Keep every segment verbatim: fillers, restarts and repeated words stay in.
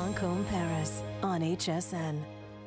Lancôme, Paris on H S N.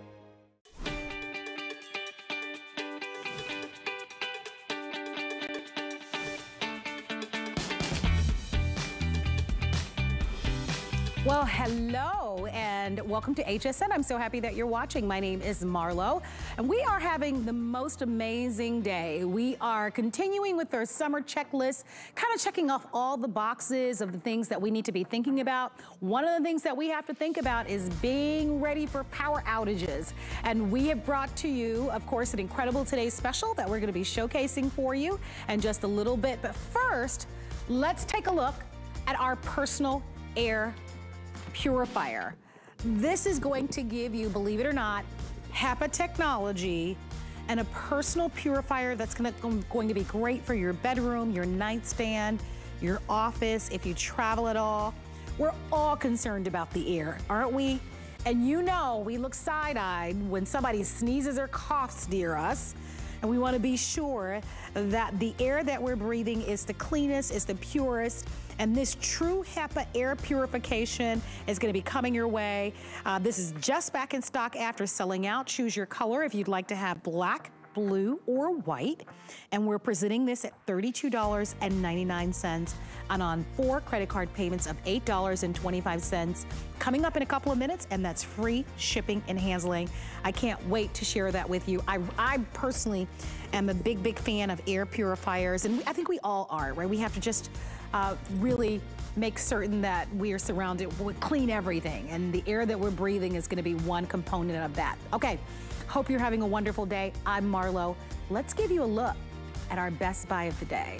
Well, hello and welcome to H S N. I'm so happy that you're watching. My name is Marlo and we are having the most amazing day. We are continuing with our summer checklist, kind of checking off all the boxes of the things that we need to be thinking about. One of the things that we have to think about is being ready for power outages. And we have brought to you, of course, an incredible today's special that we're going to be showcasing for you in just a little bit. But first, let's take a look at our personal air purifier. This is going to give you, believe it or not, HEPA technology and a personal purifier that's gonna, going to be great for your bedroom, your nightstand, your office, if you travel at all. We're all concerned about the air, aren't we? And you know, we look side-eyed when somebody sneezes or coughs near us. And we want to be sure that the air that we're breathing is the cleanest, is the purest, and this true HEPA air purification is going to be coming your way. Uh, this is just back in stock after selling out. Choose your color if you'd like to have black, blue, or white. And we're presenting this at thirty-two ninety-nine and on four credit card payments of eight dollars and twenty-five cents. Coming up in a couple of minutes, and that's free shipping and handling. I can't wait to share that with you. I, I personally am a big, big fan of air purifiers, and I think we all are, right? We have to just uh, really make certain that we are surrounded with clean everything, and the air that we're breathing is gonna be one component of that. Okay, hope you're having a wonderful day. I'm Marlo. Let's give you a look at our best buy of the day.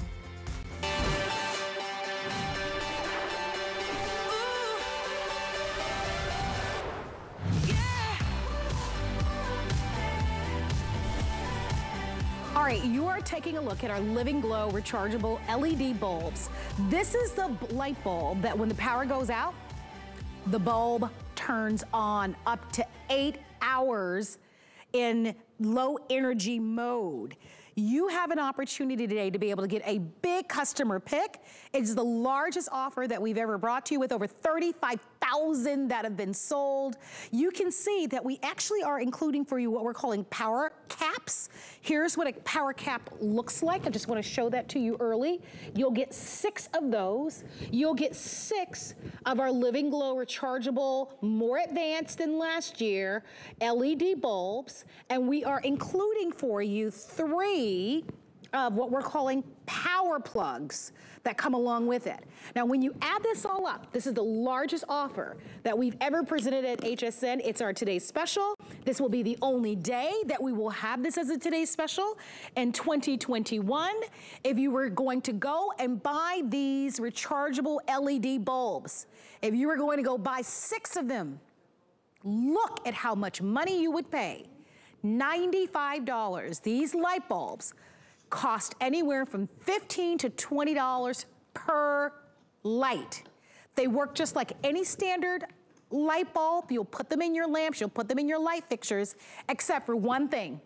All right, you are taking a look at our Living Glow rechargeable L E D bulbs. This is the light bulb that when the power goes out, the bulb turns on up to eight hours in low energy mode. You have an opportunity today to be able to get a big customer pick. It's the largest offer that we've ever brought to you, with over thirty-five thousand that have been sold. You can see that we actually are including for you what we're calling power caps. Here's what a power cap looks like. I just want to show that to you early. You'll get six of those. You'll get six of our Living Glow rechargeable, more advanced than last year, L E D bulbs. And we are including for you three of what we're calling power plugs that come along with it. Now, when you add this all up, this is the largest offer that we've ever presented at H S N. It's our today's special. This will be the only day that we will have this as a today's special in twenty twenty-one. If you were going to go and buy these rechargeable L E D bulbs, if you were going to go buy six of them, look at how much money you would pay. ninety-five dollars. These light bulbs cost anywhere from fifteen to twenty dollars per light. They work just like any standard light bulb. You'll put them in your lamps, you'll put them in your light fixtures, except for one thing.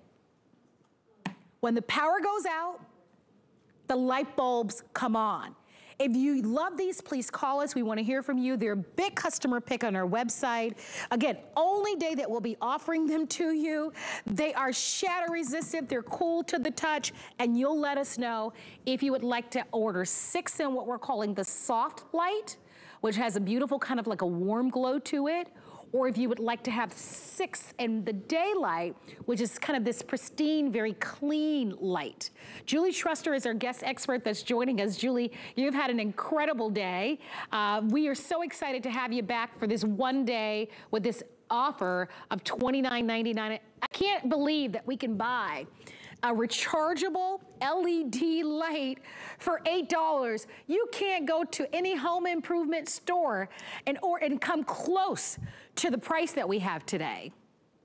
When the power goes out, the light bulbs come on. If you love these, please call us. We want to hear from you. They're a big customer pick on our website. Again, only day that we'll be offering them to you. They are shatter resistant. They're cool to the touch. And you'll let us know if you would like to order six in what we're calling the soft light, which has a beautiful kind of like a warm glow to it. Or if you would like to have six in the daylight, which is kind of this pristine, very clean light. Julie Truster is our guest expert that's joining us. Julie, you've had an incredible day. Uh, we are so excited to have you back for this one day with this offer of twenty-nine ninety-nine. I can't believe that we can buy a rechargeable L E D light for eight dollars. You can't go to any home improvement store and, or, and come close to the price that we have today.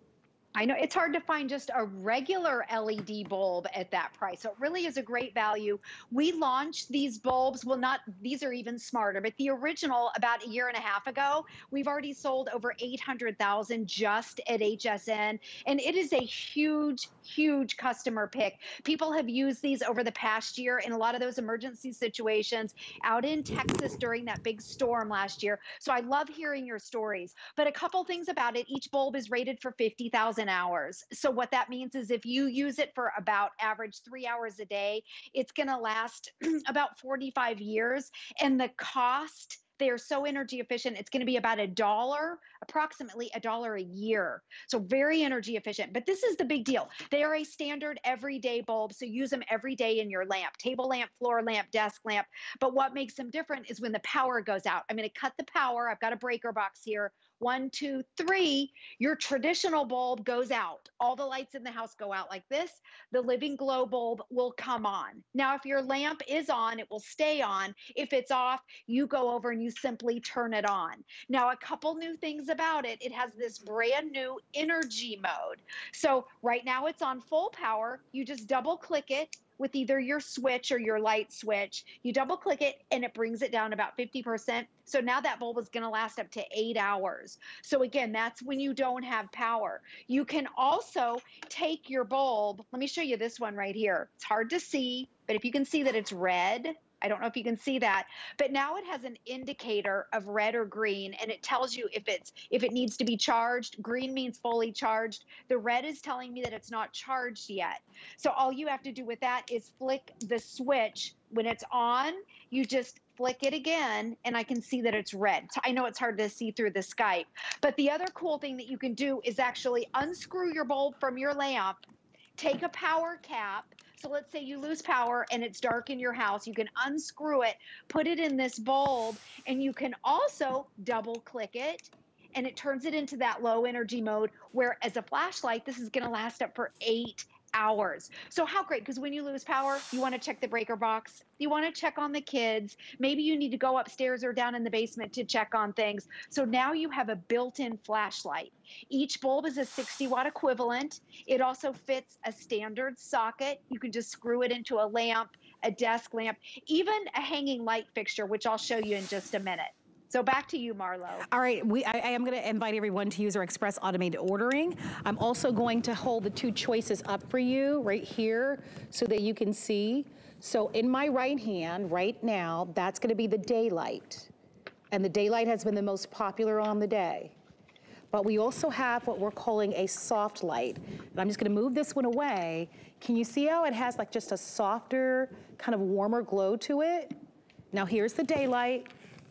I know it's hard to find just a regular L E D bulb at that price. So it really is a great value. We launched these bulbs, well, not, these are even smarter, but the original about a year and a half ago, we've already sold over eight hundred thousand just at H S N. And it is a huge, huge customer pick. People have used these over the past year in a lot of those emergency situations out in Texas during that big storm last year. So I love hearing your stories. But a couple things about it, each bulb is rated for fifty thousand hours. So what that means is if you use it for about average three hours a day, it's going to last about forty-five years. And the cost, they are so energy efficient, it's going to be about a dollar, approximately a dollar a year. So very energy efficient. But this is the big deal. They are a standard everyday bulb, so use them every day in your lamp, table lamp, floor lamp, desk lamp. But what makes them different is when the power goes out. I'm going to cut the power. I've got a breaker box here. One, two, three, your traditional bulb goes out. All the lights in the house go out like this. The Living Glow bulb will come on. Now, if your lamp is on, it will stay on. If it's off, you go over and you simply turn it on. Now, a couple new things about it. It has this brand new energy mode. So right now it's on full power. You just double click it with either your switch or your light switch. You double click it and it brings it down about fifty percent. So now that bulb is gonna last up to eight hours. So again, that's when you don't have power. You can also take your bulb, let me show you this one right here. It's hard to see, but if you can see that it's red, I don't know if you can see that, but now it has an indicator of red or green, and it tells you if it's if it needs to be charged. Green means fully charged. The red is telling me that it's not charged yet. So all you have to do with that is flick the switch. When it's on, you just flick it again, and I can see that it's red. So I know it's hard to see through the Skype, but the other cool thing that you can do is actually unscrew your bulb from your lamp, take a power cap. So let's say you lose power and it's dark in your house. You can unscrew it, put it in this bulb, and you can also double click it, and it turns it into that low energy mode where as a flashlight, this is gonna last up for eight hours. So how great, because when you lose power, you want to check the breaker box, you want to check on the kids, maybe you need to go upstairs or down in the basement to check on things. So now you have a built-in flashlight. Each bulb is a sixty watt equivalent. It also fits a standard socket. You can just screw it into a lamp, a desk lamp, even a hanging light fixture, which I'll show you in just a minute. So back to you, Marlo. All right, we, I, I am gonna invite everyone to use our express automated ordering. I'm also going to hold the two choices up for you right here so that you can see. So in my right hand, right now, that's gonna be the daylight. And the daylight has been the most popular on the day. But we also have what we're calling a soft light. And I'm just gonna move this one away. Can you see how it has like just a softer, kind of warmer glow to it? Now here's the daylight.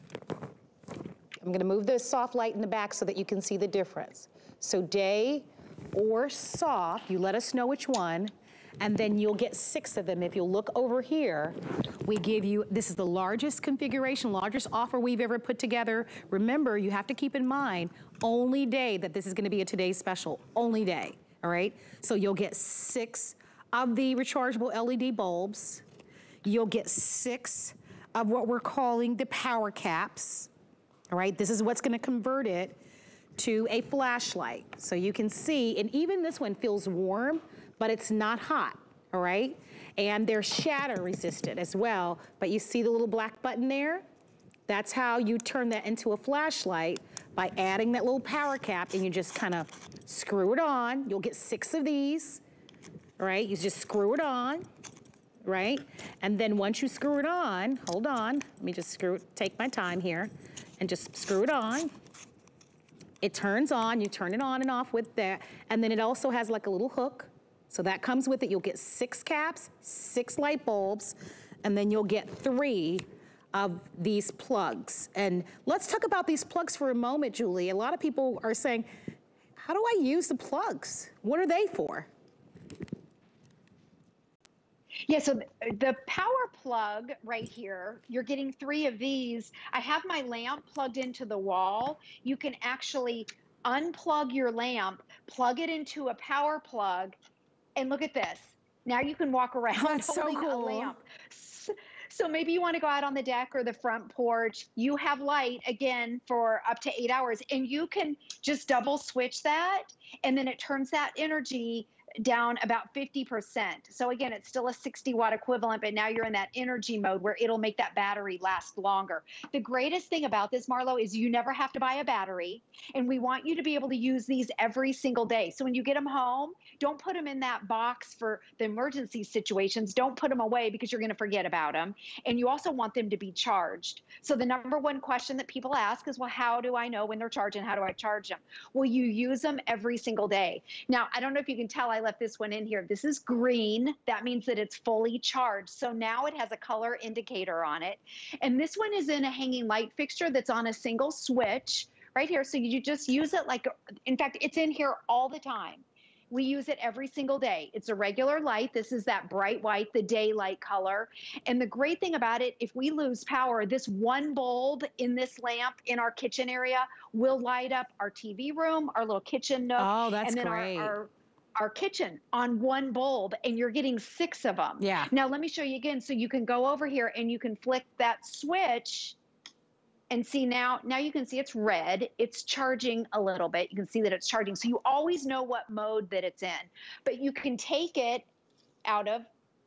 I'm gonna move this soft light in the back so that you can see the difference. So day or soft, you let us know which one, and then you'll get six of them. If you'll look over here, we give you, this is the largest configuration, largest offer we've ever put together. Remember, you have to keep in mind, only day that this is gonna be a today's special, only day, all right? So you'll get six of the rechargeable L E D bulbs. You'll get six of what we're calling the power caps. All right, this is what's gonna convert it to a flashlight. So you can see, and even this one feels warm, but it's not hot, all right? And they're shatter resistant as well, but you see the little black button there? That's how you turn that into a flashlight, by adding that little power cap, and you just kind of screw it on. You'll get six of these, all right? You just screw it on, right? And then once you screw it on, hold on, let me just screw it, take my time here, and just screw it on. It turns on, you turn it on and off with that, and then it also has like a little hook. So that comes with it. You'll get six caps, six light bulbs, and then you'll get three of these plugs. And let's talk about these plugs for a moment, Julie. A lot of people are saying, how do I use the plugs? What are they for? Yeah, so the power plug right here, you're getting three of these. I have my lamp plugged into the wall. You can actually unplug your lamp, plug it into a power plug, and look at this. Now you can walk around That's holding so cool. a lamp. So maybe you want to go out on the deck or the front porch. You have light again for up to eight hours and you can just double switch that. And then it turns that energy down about fifty percent. So again, it's still a sixty watt equivalent, but now you're in that energy mode where it'll make that battery last longer. The greatest thing about this, Marlo, is you never have to buy a battery. And we want you to be able to use these every single day. So when you get them home, don't put them in that box for the emergency situations. Don't put them away because you're going to forget about them. And you also want them to be charged. So the number one question that people ask is, well, how do I know when they're charging? How do I charge them? Well, you use them every single day. Now, I don't know if you can tell, I left this one in here. This is green. That means that it's fully charged. So now it has a color indicator on it. And this one is in a hanging light fixture that's on a single switch right here. So you just use it like, in fact, it's in here all the time. We use it every single day. It's a regular light. This is that bright white, the daylight color. And the great thing about it, if we lose power, this one bulb in this lamp in our kitchen area will light up our T V room, our little kitchen nook. Oh, that's and then great. Our, our, our kitchen on one bulb, and you're getting six of them. Yeah. Now, let me show you again. So you can go over here and you can flick that switch and see now, now you can see it's red. It's charging a little bit. You can see that it's charging. So you always know what mode that it's in. But you can take it out of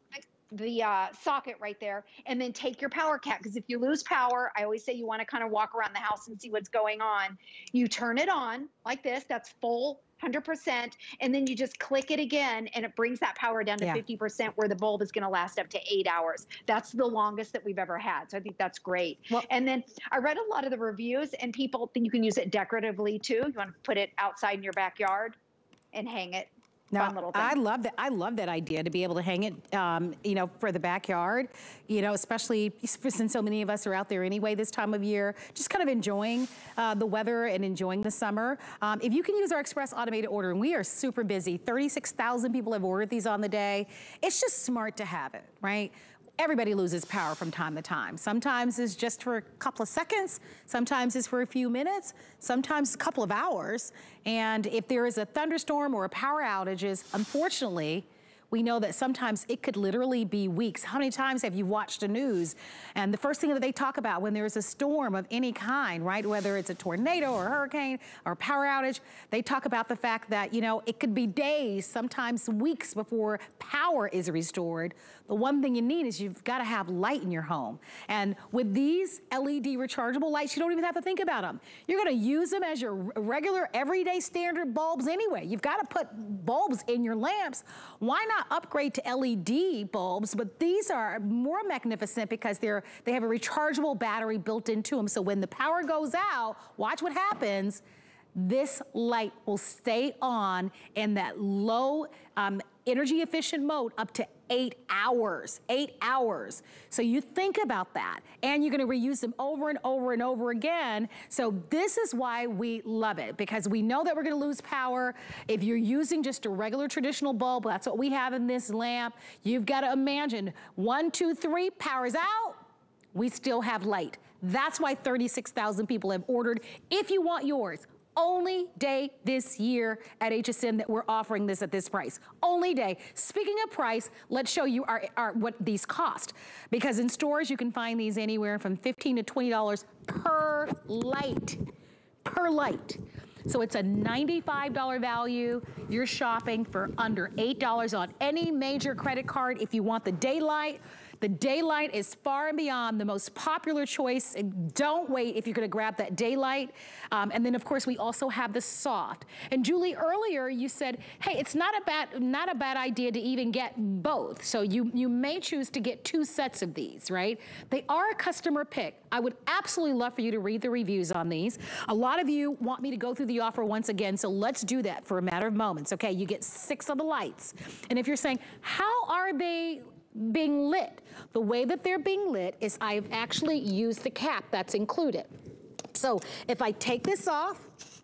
the uh, socket right there and then take your power cap. Because if you lose power, I always say you want to kind of walk around the house and see what's going on. You turn it on like this. That's full one hundred percent, and then you just click it again and it brings that power down to yeah. fifty percent where the bulb is going to last up to eight hours. That's the longest that we've ever had. So I think that's great. Well, and then I read a lot of the reviews and people think you can use it decoratively too. You want to put it outside in your backyard and hang it. Now, I love that. I love that idea to be able to hang it, um, you know, for the backyard, you know, especially since so many of us are out there anyway this time of year, just kind of enjoying uh, the weather and enjoying the summer. Um, if you can use our express automated order, and we are super busy, thirty-six thousand people have ordered these on the day. It's just smart to have it, right? Everybody loses power from time to time. Sometimes it's just for a couple of seconds. Sometimes it's for a few minutes. Sometimes a couple of hours. And if there is a thunderstorm or a power outages, unfortunately, we know that sometimes it could literally be weeks. How many times have you watched the news? And the first thing that they talk about when there's a storm of any kind, right? Whether it's a tornado or a hurricane or power outage, they talk about the fact that, you know, it could be days, sometimes weeks before power is restored. The one thing you need is you've got to have light in your home. And with these L E D rechargeable lights, you don't even have to think about them. You're going to use them as your regular, everyday standard bulbs anyway. You've got to put bulbs in your lamps. Why not upgrade to L E D bulbs? But these are more magnificent because they're they have a rechargeable battery built into them. So when the power goes out, watch what happens. This light will stay on in that low um, energy efficient mode up to eight hours, eight hours. So you think about that, and you're gonna reuse them over and over and over again. So this is why we love it, because we know that we're gonna lose power. If you're using just a regular traditional bulb, that's what we have in this lamp. You've gotta imagine, one, two, three, power's out, we still have light. That's why thirty-six thousand people have ordered. If you want yours, only day this year at H S N that we're offering this at this price. Only day. Speaking of price, let's show you our, our, what these cost. Because in stores, you can find these anywhere from fifteen to twenty dollars per light. Per light. So it's a ninety-five dollar value. You're shopping for under eight dollars on any major credit card. If you want the daylight, the daylight is far and beyond the most popular choice. Don't wait if you're gonna grab that daylight. Um, and then of course we also have the soft. And Julie, earlier you said, hey, it's not a bad, not a bad idea to even get both. So you, you may choose to get two sets of these, right? They are a customer pick. I would absolutely love for you to read the reviews on these. A lot of you want me to go through the offer once again, so let's do that for a matter of moments. Okay, you get six of the lights. And if you're saying, how are they being lit? The way that they're being lit is I've actually used the cap that's included. So if I take this off,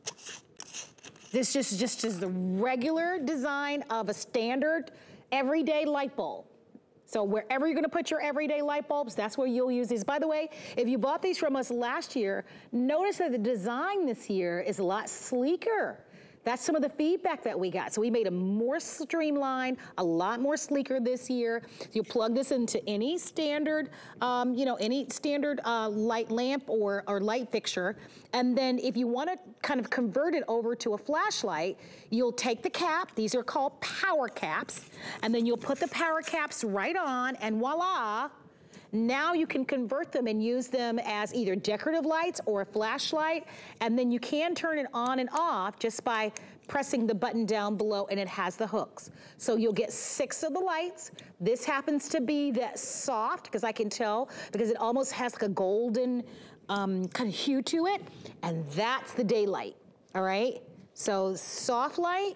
this just, just is the regular design of a standard everyday light bulb. So wherever you're gonna put your everyday light bulbs, that's where you'll use these. By the way, if you bought these from us last year, notice that the design this year is a lot sleeker. That's some of the feedback that we got. So we made them more streamlined, a lot more sleeker this year. So you plug this into any standard, um, you know, any standard uh, light lamp or, or light fixture. And then if you want to kind of convert it over to a flashlight, you'll take the cap. These are called power caps. And then you'll put the power caps right on, and voila. Now you can convert them and use them as either decorative lights or a flashlight, and then you can turn it on and off just by pressing the button down below, and it has the hooks. So you'll get six of the lights. This happens to be that soft, because I can tell, because it almost has like a golden um, kind of hue to it, and that's the daylight, all right? So soft light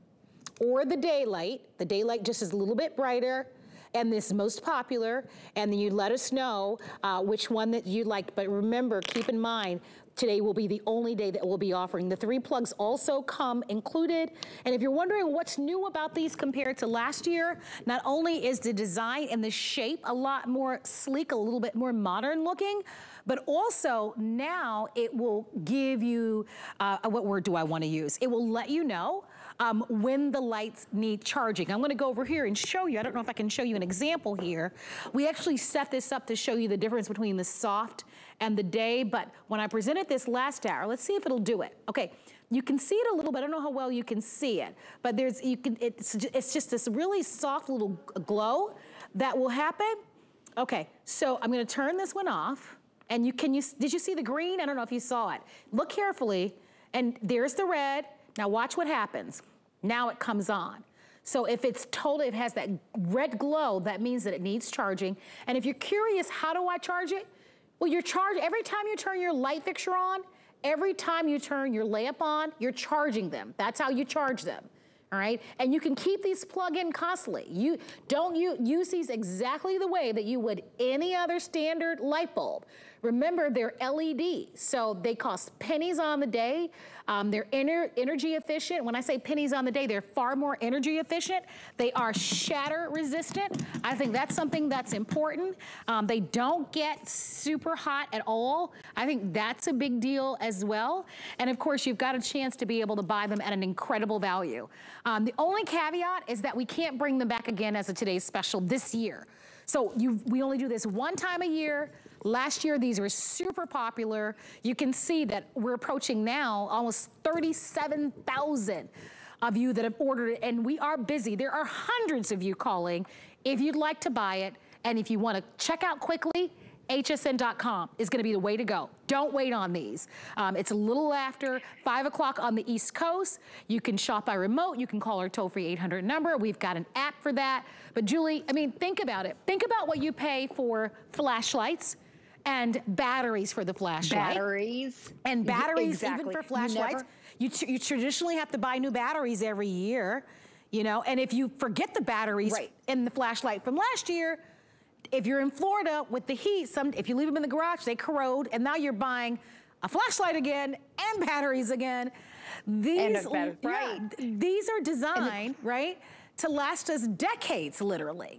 or the daylight. The daylight just is a little bit brighter, and this most popular, and then you let us know uh, which one that you like. But remember, keep in mind, today will be the only day that we'll be offering. The three plugs also come included. And if you're wondering what's new about these compared to last year, not only is the design and the shape a lot more sleek, a little bit more modern looking, but also now it will give you, uh, what word do I want to use? It will let you know Um, when the lights need charging. I'm gonna go over here and show you. I don't know if I can show you an example here. We actually set this up to show you the difference between the soft and the day, but when I presented this last hour, let's see if it'll do it. Okay, you can see it a little bit. I don't know how well you can see it, but there's, you can, it's, it's just this really soft little glow that will happen. Okay, so I'm gonna turn this one off, and you can, you, did you see the green? I don't know if you saw it. Look carefully, and there's the red. Now watch what happens. Now it comes on. So if it's told it has that red glow, that means that it needs charging. And if you're curious, how do I charge it? Well, you're charged, every time you turn your light fixture on, every time you turn your lamp on, you're charging them. That's how you charge them. All right, and you can keep these plug in constantly. You don't you use these exactly the way that you would any other standard light bulb. Remember, they're L E D, so they cost pennies on the day. Um, they're ener energy efficient. When I say pennies on the day, they're far more energy efficient. They are shatter resistant. I think that's something that's important. Um, they don't get super hot at all. I think that's a big deal as well. And of course, you've got a chance to be able to buy them at an incredible value. Um, the only caveat is that we can't bring them back again as a today's special this year. So you, we only do this one time a year. Last year, these were super popular. You can see that we're approaching now almost thirty-seven thousand of you that have ordered it, and we are busy. There are hundreds of you calling if you'd like to buy it, and if you want to check out quickly, H S N dot com is gonna be the way to go. Don't wait on these. Um, it's a little after five o'clock on the East Coast. You can shop by remote. You can call our toll-free eight hundred number. We've got an app for that. But Julie, I mean, think about it. Think about what you pay for flashlights and batteries for the flashlight. Batteries. And batteries exactly. even for flashlights. You, never... you, you traditionally have to buy new batteries every year, you know, and if you forget the batteries right. in the flashlight from last year, if you're in Florida with the heat, some, if you leave them in the garage, they corrode, and now you're buying a flashlight again and batteries again. These, and a right. yeah, these are designed, right, to last us decades, literally.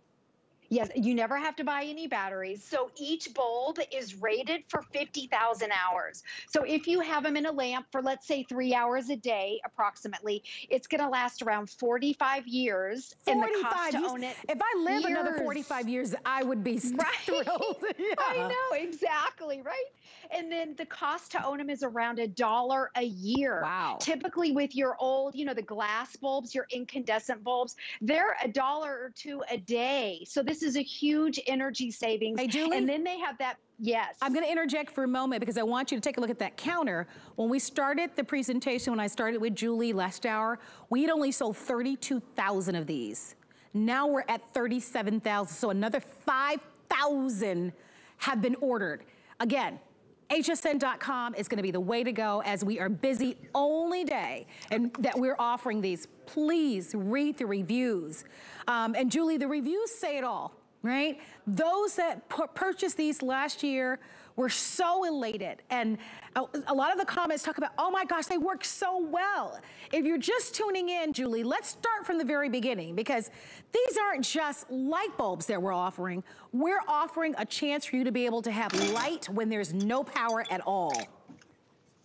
Yes, you never have to buy any batteries. So each bulb is rated for fifty thousand hours. So if you have them in a lamp for, let's say, three hours a day, approximately, it's going to last around forty-five years. forty-five, and the cost to you, own it. If I live years. another forty-five years, I would be right. thrilled. Yeah. I know, exactly, right? And then the cost to own them is around a dollar a year. Wow. Typically with your old, you know, the glass bulbs, your incandescent bulbs, they're a dollar or two a day. So this is a huge energy savings. Hey, Julie? And then they have that, yes. I'm gonna interject for a moment because I want you to take a look at that counter. When we started the presentation, when I started with Julie last hour, we had only sold thirty-two thousand of these. Now we're at thirty-seven thousand, so another five thousand have been ordered. Again, H S N dot com is gonna be the way to go as we are busy only day and that we're offering these. Please read the reviews. Um, and Julie, the reviews say it all, right? Those that purchased these last year were so elated. And a, a lot of the comments talk about, oh my gosh, they work so well. If you're just tuning in, Julie, let's start from the very beginning because these aren't just light bulbs that we're offering. We're offering a chance for you to be able to have light when there's no power at all.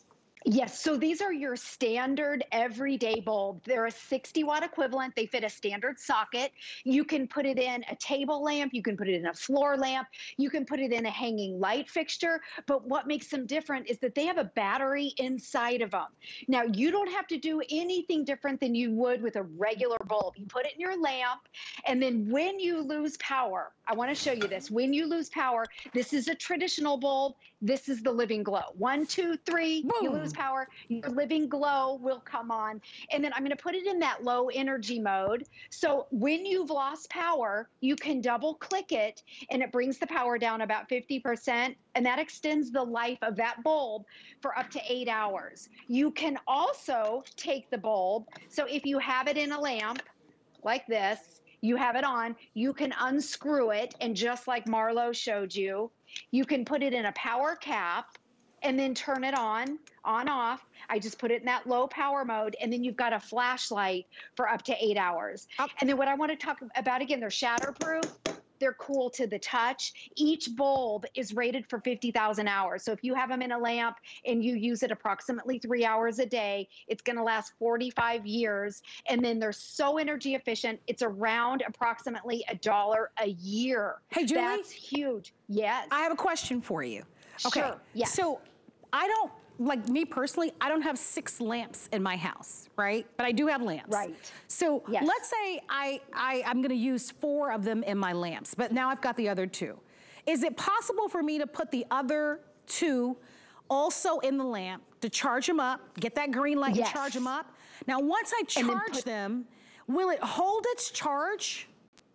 Yes, so these are your standard everyday bulb. They're a sixty watt equivalent. They fit a standard socket. You can put it in a table lamp. You can put it in a floor lamp. You can put it in a hanging light fixture. But what makes them different is that they have a battery inside of them. Now, you don't have to do anything different than you would with a regular bulb. You put it in your lamp, and then when you lose power, I want to show you this. When you lose power, this is a traditional bulb. This is the Living Glow. One, two, three, Boom. You lose power, your Living Glow will come on. And then I'm gonna put it in that low energy mode. So when you've lost power, you can double click it and it brings the power down about fifty percent, and that extends the life of that bulb for up to eight hours. You can also take the bulb, so if you have it in a lamp like this, you have it on, you can unscrew it, and just like Marlo showed you, you can put it in a power cap and then turn it on, on, off. I just put it in that low power mode, and then you've got a flashlight for up to eight hours. Oh. And then what I want to talk about again, they're shatterproof. They're cool to the touch. Each bulb is rated for fifty thousand hours. So if you have them in a lamp and you use it approximately three hours a day, it's going to last forty-five years. And then they're so energy efficient. It's around approximately a dollar a year. Hey, Julie. That's huge. Yes. I have a question for you. Okay. Sure. Yes. So I don't, like me personally, I don't have six lamps in my house, right? But I do have lamps. Right. So yes. let's say I, I, I'm gonna use four of them in my lamps, but now I've got the other two. Is it possible for me to put the other two also in the lamp to charge them up, get that green light yes. and charge them up? Now, once I charge put, them, will it hold its charge?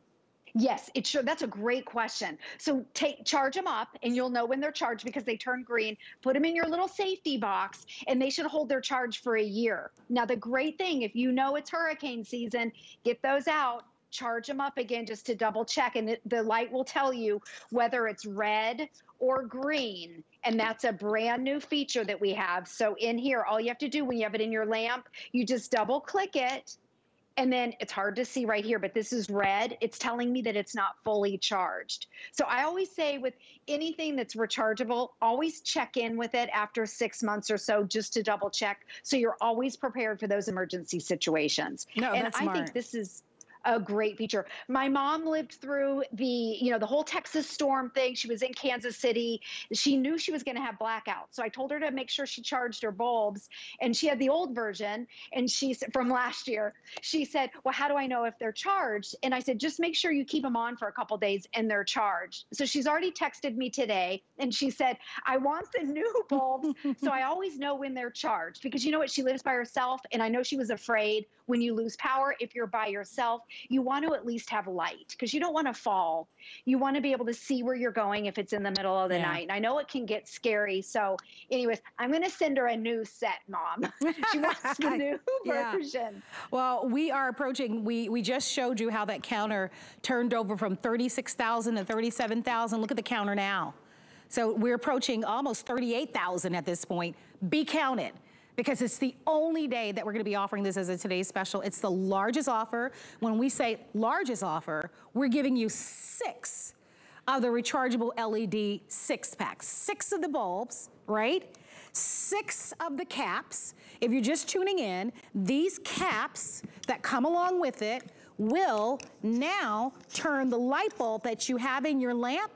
Yes, it sure. That's a great question. So take charge them up, and you'll know when they're charged because they turn green. Put them in your little safety box, and they should hold their charge for a year. Now, the great thing, if you know it's hurricane season, get those out, charge them up again just to double check, and it, the light will tell you whether it's red or green. And that's a brand new feature that we have. So in here, all you have to do when you have it in your lamp, you just double click it. And then it's hard to see right here, but this is red. It's telling me that it's not fully charged. So I always say with anything that's rechargeable, always check in with it after six months or so just to double check. So you're always prepared for those emergency situations. No, and that's I smart. think this is a great feature. My mom lived through the, you know, the whole Texas storm thing. She was in Kansas City. She knew she was going to have blackouts. So I told her to make sure she charged her bulbs, and she had the old version. And she said, from last year, she said, well, how do I know if they're charged? And I said, just make sure you keep them on for a couple days and they're charged. So she's already texted me today, and she said, I want the new bulbs. So I always know when they're charged, because you know what? She lives by herself. And I know she was afraid when you lose power, if you're by yourself, you want to at least have light, because you don't want to fall. You want to be able to see where you're going if it's in the middle of the yeah. night. And I know it can get scary. So anyways, I'm going to send her a new set, Mom. She wants the new yeah. version. Well, we are approaching, we, we just showed you how that counter turned over from thirty-six thousand to thirty-seven thousand. Look at the counter now. So we're approaching almost thirty-eight thousand at this point. Be counted, because it's the only day that we're gonna be offering this as a today's special. It's the largest offer. When we say largest offer, we're giving you six of the rechargeable L E D six packs. Six of the bulbs, right? Six of the caps. If you're just tuning in, these caps that come along with it will now turn the light bulb that you have in your lamp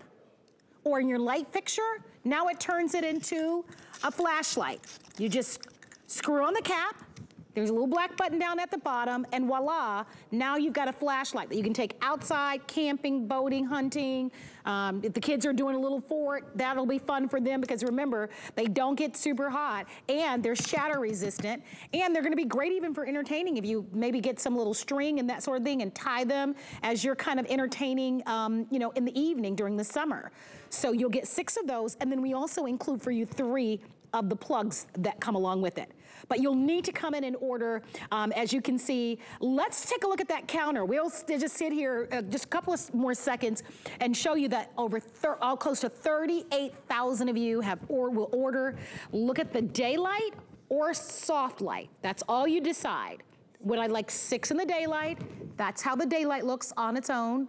or in your light fixture, now it turns it into a flashlight. You just screw on the cap, there's a little black button down at the bottom, and voila, now you've got a flashlight that you can take outside, camping, boating, hunting. Um, if the kids are doing a little fort, that'll be fun for them, because remember, they don't get super hot, and they're shatter resistant, and they're gonna be great even for entertaining if you maybe get some little string and that sort of thing and tie them as you're kind of entertaining, um, you know, in the evening during the summer. So you'll get six of those, and then we also include for you three of the plugs that come along with it. But you'll need to come in and order, um, as you can see. Let's take a look at that counter. We'll just sit here uh, just a couple of more seconds and show you that over all close to thirty-eight thousand of you have or will order. Look at the daylight or soft light. That's all you decide. Would I like six in the daylight? That's how the daylight looks on its own.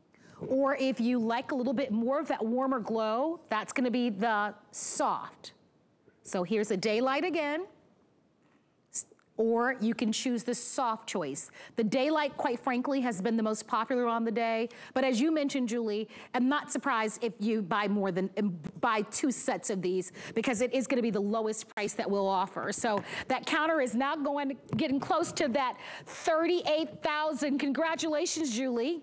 Or if you like a little bit more of that warmer glow, that's gonna be the soft. So here's a daylight again. Or you can choose the soft choice. The daylight, quite frankly, has been the most popular on the day. But as you mentioned, Julie, I'm not surprised if you buy more than, buy two sets of these, because it is gonna be the lowest price that we'll offer. So that counter is now going, getting close to that thirty-eight thousand. Congratulations, Julie.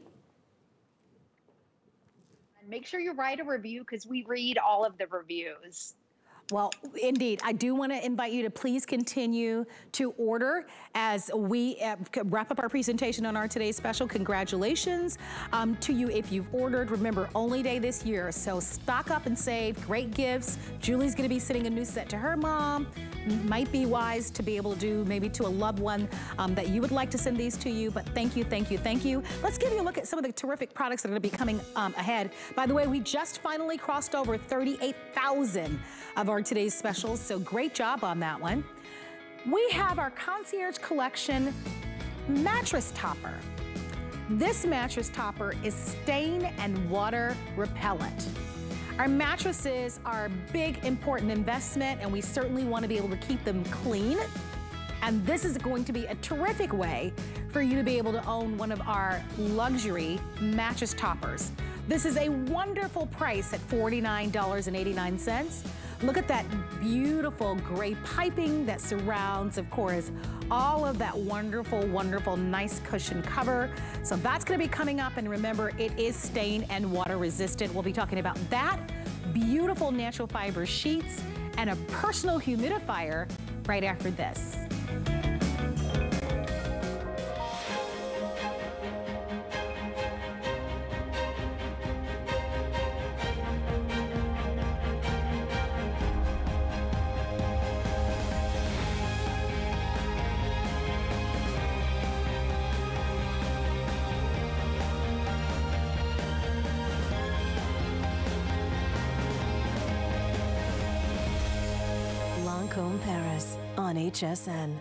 And make sure you write a review, because we read all of the reviews. Well, indeed, I do want to invite you to please continue to order as we uh, wrap up our presentation on our today's special. Congratulations um, to you if you've ordered. Remember, only day this year, so stock up and save. Great gifts. Julie's going to be sending a new set to her mom. Might be wise to be able to do maybe to a loved one um, that you would like to send these to you, but thank you, thank you, thank you. Let's give you a look at some of the terrific products that are going to be coming um, ahead. By the way, we just finally crossed over thirty-eight thousand of our today's specials, so great job on that one. We have our Concierge Collection mattress topper. This mattress topper is stain and water repellent. Our mattresses are a big, important investment, and we certainly want to be able to keep them clean. And this is going to be a terrific way for you to be able to own one of our luxury mattress toppers. This is a wonderful price at forty-nine eighty-nine. Look at that beautiful gray piping that surrounds, of course, all of that wonderful, wonderful, nice cushion cover. So that's gonna be coming up, and remember, it is stain and water resistant. We'll be talking about that, beautiful natural fiber sheets, and a personal humidifier right after this. Lancôme Paris on H S N.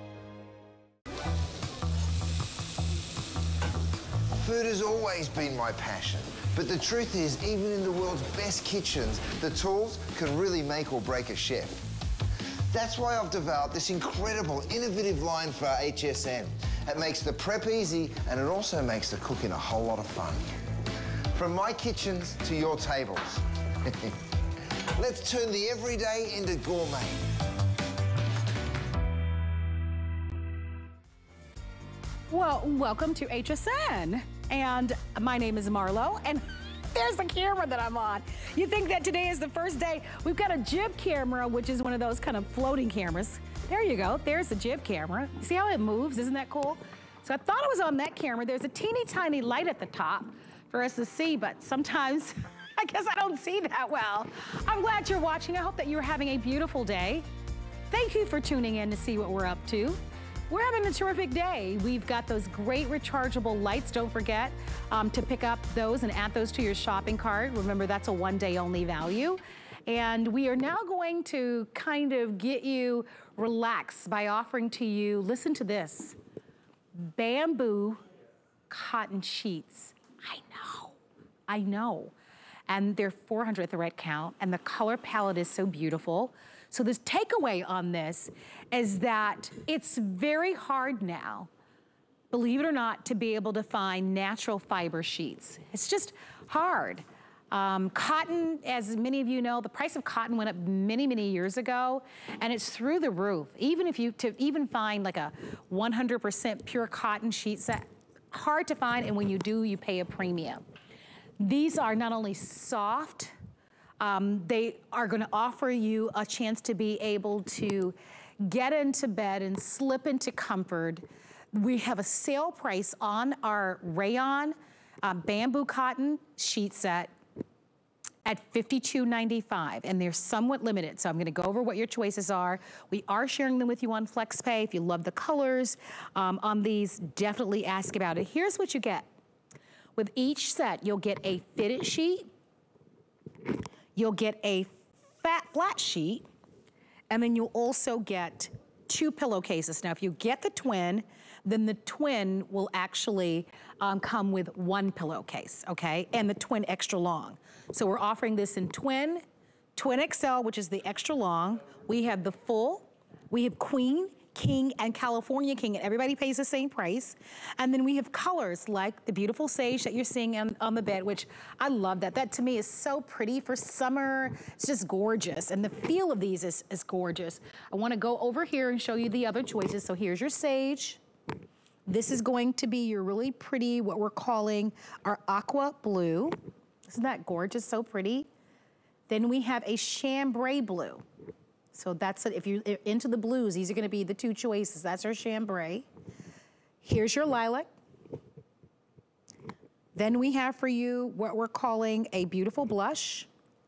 Food has always been my passion, but the truth is, even in the world's best kitchens, the tools can really make or break a chef. That's why I've developed this incredible, innovative line for H S N. It makes the prep easy, and it also makes the cooking a whole lot of fun. From my kitchens to your tables. Let's turn the everyday into gourmet. Well, welcome to H S N. And my name is Marlo, and there's the camera that I'm on. You think that today is the first day? We've got a jib camera, which is one of those kind of floating cameras. There you go, there's the jib camera. See how it moves, isn't that cool? So I thought it was on that camera. There's a teeny tiny light at the top for us to see, but sometimes I guess I don't see that well. I'm glad you're watching. I hope that you're having a beautiful day. Thank you for tuning in to see what we're up to. We're having a terrific day. We've got those great rechargeable lights. Don't forget um, to pick up those and add those to your shopping cart. Remember, that's a one day only value. And we are now going to kind of get you relaxed by offering to you, listen to this, bamboo cotton sheets. I know, I know. And they're four hundred thread count, and the color palette is so beautiful. So this takeaway on this is that it's very hard now, believe it or not, to be able to find natural fiber sheets. It's just hard. Um, cotton, as many of you know, the price of cotton went up many, many years ago, and it's through the roof. Even if you, to even find like a one hundred percent pure cotton sheet set, hard to find, and when you do, you pay a premium. These are not only soft, Um, they are gonna offer you a chance to be able to get into bed and slip into comfort. We have a sale price on our rayon uh, bamboo cotton sheet set at fifty-two ninety-five, and they're somewhat limited, so I'm gonna go over what your choices are. We are sharing them with you on FlexPay. If you love the colors um, on these, definitely ask about it. Here's what you get. With each set, you'll get a fitted sheet, you'll get a fat flat sheet, and then you'll also get two pillowcases. Now, if you get the twin, then the twin will actually um, come with one pillowcase, okay? And the twin extra long. So we're offering this in twin, Twin X L, which is the extra long. We have the full. We have queen, king, and California king, and everybody pays the same price. And then we have colors like the beautiful sage that you're seeing on, on the bed, which I love that. That to me is so pretty for summer. It's just gorgeous. And the feel of these is, is gorgeous. I wanna go over here and show you the other choices. So here's your sage. This is going to be your really pretty, what we're calling our aqua blue. Isn't that gorgeous, so pretty? Then we have a chambray blue. So that's it, if you're into the blues, these are gonna be the two choices. That's our chambray. Here's your lilac. Then we have for you what we're calling a beautiful blush.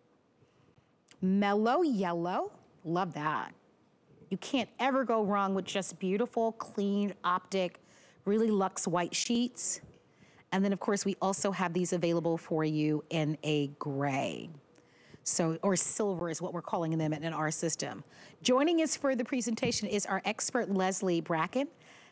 Mellow yellow, love that. You can't ever go wrong with just beautiful, clean, optic, really luxe white sheets. And then of course we also have these available for you in a gray. So, or silver is what we're calling them in, in our system. Joining us for the presentation is our expert, Leslie Bracken.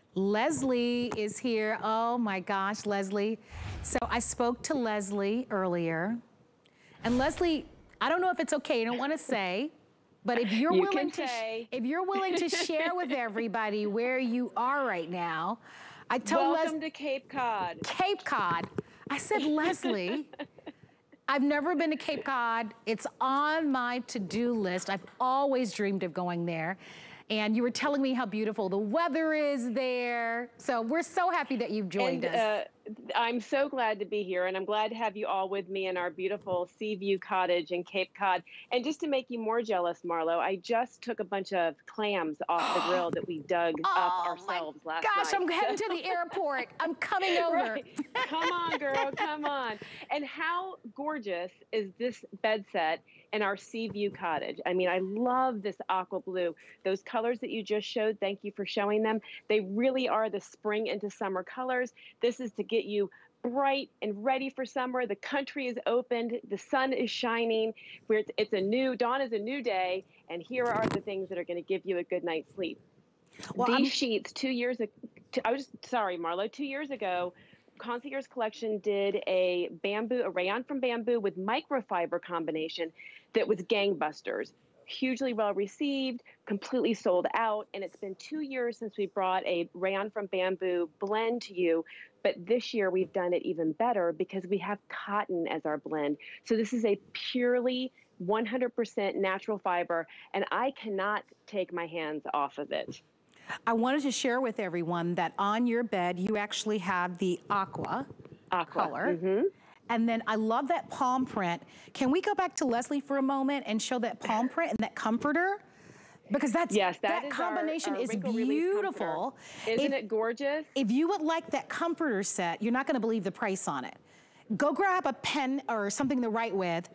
Leslie is here. Oh my gosh, Leslie. So I spoke to Leslie earlier. And Leslie, I don't know if it's okay, I don't wanna say, but if you're you willing to, say. if you're willing to share with everybody where you are right now, I told Leslie. Welcome to Cape Cod. Cape Cod. I said, Leslie, I've never been to Cape Cod. It's on my to-do list. I've always dreamed of going there. And you were telling me how beautiful the weather is there. So we're so happy that you've joined and, us. Uh, I'm so glad to be here, and I'm glad to have you all with me in our beautiful Seaview Cottage in Cape Cod. And just to make you more jealous, Marlo, I just took a bunch of clams off the grill that we dug oh, up ourselves last gosh, night. I'm heading to the airport. I'm coming over. Right. Come on, girl, come on. And how gorgeous is this bed set in our Seaview Cottage? I mean, I love this aqua blue. Those colors that you just showed, thank you for showing them. They really are the spring into summer colors. This is to get you bright and ready for summer. The country is opened. The sun is shining. It's, it's a new, dawn is a new day. And here are the things that are going to give you a good night's sleep. Well, These I'm... sheets, two years ago, I was sorry, Marlo, two years ago, Concierge Collection did a bamboo, a rayon from bamboo with microfiber combination that was gangbusters. Hugely well received, completely sold out, and it's been two years since we brought a rayon from bamboo blend to you, but this year we've done it even better because we have cotton as our blend. So this is a purely one hundred percent natural fiber, and I cannot take my hands off of it. I wanted to share with everyone that on your bed, you actually have the aqua, aqua. color. Mm-hmm. And then I love that palm print. Can we go back to Leslie for a moment and show that palm print and that comforter? Because that's, yes, that, that is combination our, our is beautiful. Isn't if, it gorgeous? If you would like that comforter set, you're not gonna believe the price on it. Go grab a pen or something to write with.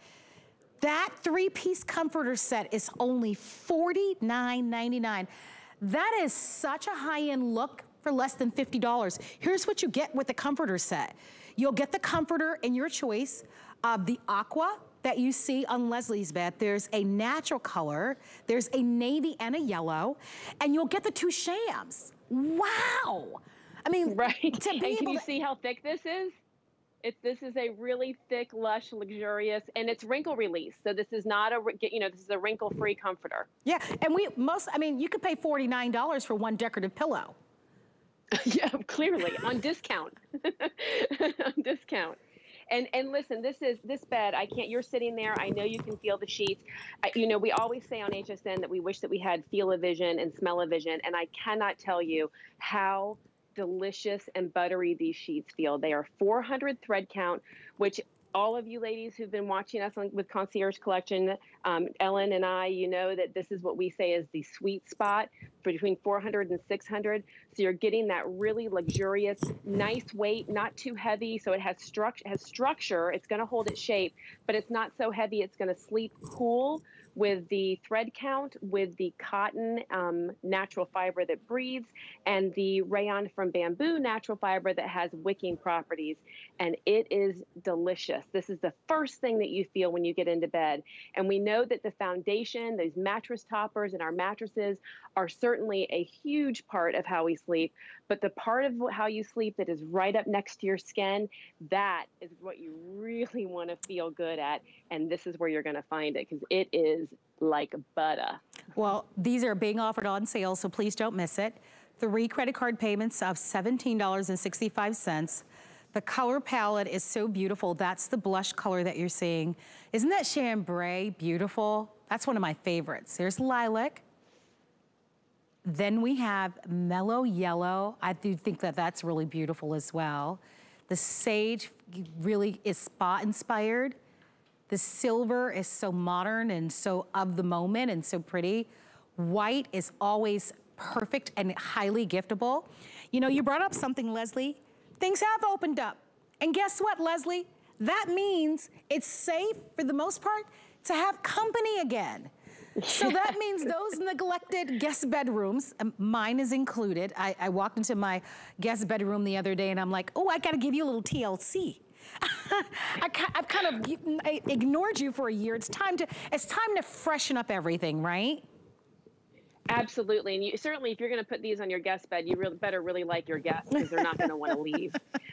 That three-piece comforter set is only forty-nine ninety-nine. That is such a high-end look for less than fifty dollars. Here's what you get with the comforter set. You'll get the comforter in your choice of the aqua that you see on Leslie's bed. There's a natural color, there's a navy and a yellow, and you'll get the two shams. Wow. I mean, right. To be and can you to see how thick this is? It, this is a really thick, lush, luxurious, and it's wrinkle release. So this is not a, you know, this is a wrinkle-free comforter. Yeah, and we most, I mean, you could pay forty-nine dollars for one decorative pillow. Yeah, clearly on discount, on discount. And and listen, this is this bed. I can't. You're sitting there. I know you can feel the sheets. I, you know, we always say on H S N that we wish that we had feel-o-vision and smell-o-vision, and I cannot tell you how delicious and buttery these sheets feel. They are four hundred thread count, which all of you ladies who've been watching us on, with Concierge Collection, um, Ellen and I, you know that this is what we say is the sweet spot between four hundred and six hundred. So you're getting that really luxurious, nice weight, not too heavy. So it has structure, has structure. It's going to hold its shape, but it's not so heavy. It's going to sleep cool with the thread count, with the cotton um, natural fiber that breathes, and the rayon from bamboo natural fiber that has wicking properties. And it is delicious. This is the first thing that you feel when you get into bed. And we know that the foundation, those mattress toppers and our mattresses are certainly a huge part of how we sleep. But the part of how you sleep that is right up next to your skin, that is what you really want to feel good at. And this is where you're going to find it, because it is like butter. Well, these are being offered on sale, so please don't miss it. Three credit card payments of seventeen dollars and sixty-five cents. The color palette is so beautiful. That's the blush color that you're seeing. Isn't that chambray beautiful? That's one of my favorites. There's lilac. Then we have mellow yellow. I do think that that's really beautiful as well. The sage really is spa inspired. The silver is so modern and so of the moment and so pretty. White is always perfect and highly giftable. You know, you brought up something, Leslie. Things have opened up. And guess what, Leslie? That means it's safe, for the most part, to have company again. So that means those neglected guest bedrooms, um, mine is included. I, I walked into my guest bedroom the other day and I'm like, oh, I gotta give you a little T L C. I, I've kind of I ignored you for a year. It's time to, it's time to freshen up everything, right? Absolutely. And you, certainly if you're going to put these on your guest bed, you really better really like your guests, because they're not going to want to leave.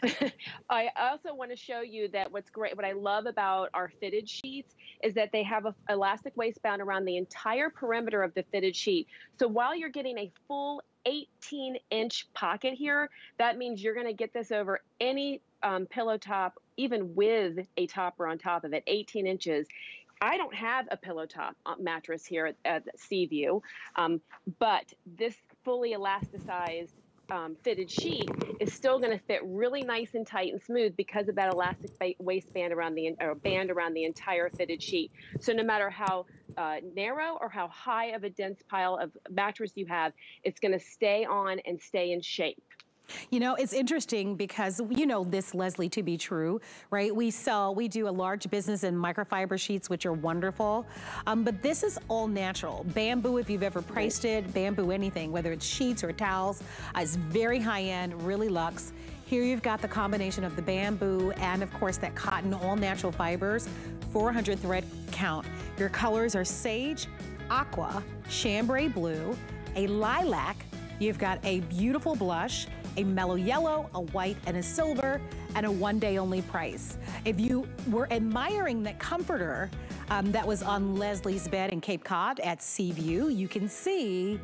I also want to show you that what's great, what I love about our fitted sheets is that they have an elastic waistband around the entire perimeter of the fitted sheet. So while you're getting a full eighteen inch pocket here, that means you're going to get this over any um, pillow top, even with a topper on top of it, eighteen inches. I don't have a pillow top mattress here at, at Seaview, um, but this fully elasticized um, fitted sheet is still going to fit really nice and tight and smooth because of that elastic waistband around the or band around the entire fitted sheet. So no matter how uh, narrow or how high of a dense pile of mattress you have, it's going to stay on and stay in shape. You know, it's interesting because you know this, Leslie, to be true, right? We sell, we do a large business in microfiber sheets, which are wonderful. Um, but this is all natural. Bamboo, if you've ever priced it, bamboo anything, whether it's sheets or towels, uh, is very high end, really luxe. Here you've got the combination of the bamboo and of course that cotton, all natural fibers, four hundred thread count. Your colors are sage, aqua, chambray blue, a lilac, you've got a beautiful blush, a mellow yellow, a white, and a silver, and a one day only price. If you were admiring that comforter um, that was on Leslie's bed in Cape Cod at Seaview, you can see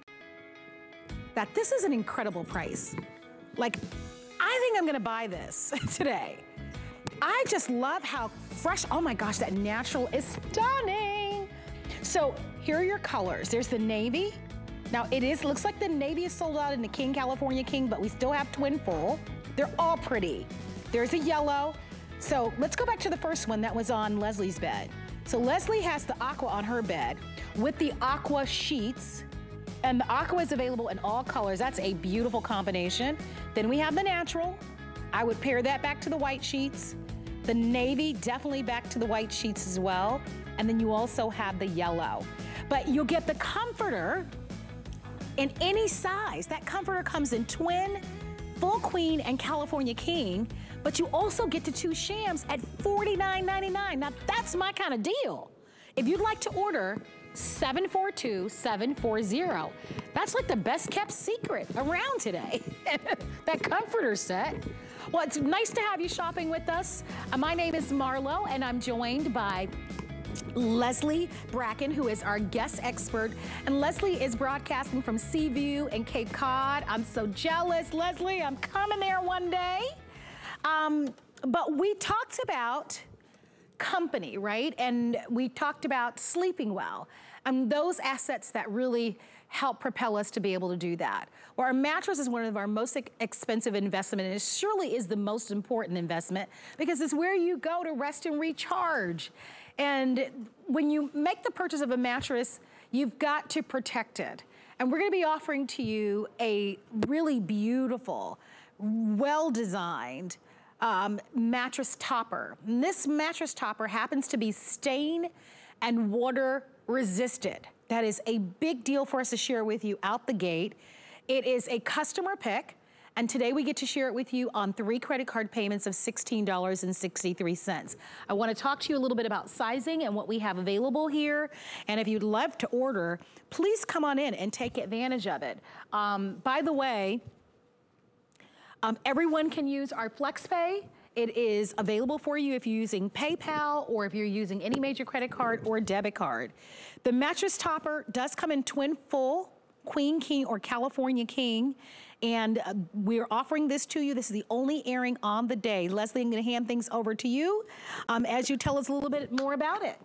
that this is an incredible price. Like, I think I'm gonna buy this today. I just love how fresh, oh my gosh, that natural is stunning. So here are your colors. There's the navy. Now it is, looks like the navy is sold out in the King, California King, but we still have twin full. They're all pretty. There's a yellow. So let's go back to the first one that was on Leslie's bed. So Leslie has the aqua on her bed with the aqua sheets, and the aqua is available in all colors. That's a beautiful combination. Then we have the natural. I would pair that back to the white sheets. The navy, definitely back to the white sheets as well. And then you also have the yellow. But you'll get the comforter in any size. That comforter comes in twin, full queen, and California King, but you also get the two shams at forty-nine ninety-nine. Now that's my kind of deal. If you'd like to order, seven four two, seven four zero. That's like the best kept secret around today, that comforter set. Well, it's nice to have you shopping with us. Uh, my name is Marlo, and I'm joined by Leslie Bracken, who is our guest expert. And Leslie is broadcasting from Seaview and Cape Cod. I'm so jealous, Leslie. I'm coming there one day. Um, but we talked about company, right? And we talked about sleeping well and those assets that really help propel us to be able to do that. Well, our mattress is one of our most expensive investments, and it surely is the most important investment because it's where you go to rest and recharge. And when you make the purchase of a mattress, you've got to protect it. And we're gonna be offering to you a really beautiful, well-designed um, mattress topper. And this mattress topper happens to be stain and water resisted. That is a big deal for us to share with you out the gate. It is a customer pick. And today we get to share it with you on three credit card payments of sixteen dollars and sixty-three cents. I want to talk to you a little bit about sizing and what we have available here. And if you'd love to order, please come on in and take advantage of it. Um, by the way, um, everyone can use our FlexPay. It is available for you if you're using PayPal or if you're using any major credit card or debit card. The mattress topper does come in twin full, Queen King or California King. And uh, we're offering this to you. This is the only airing on the day. Leslie, I'm gonna hand things over to you um, as you tell us a little bit more about it.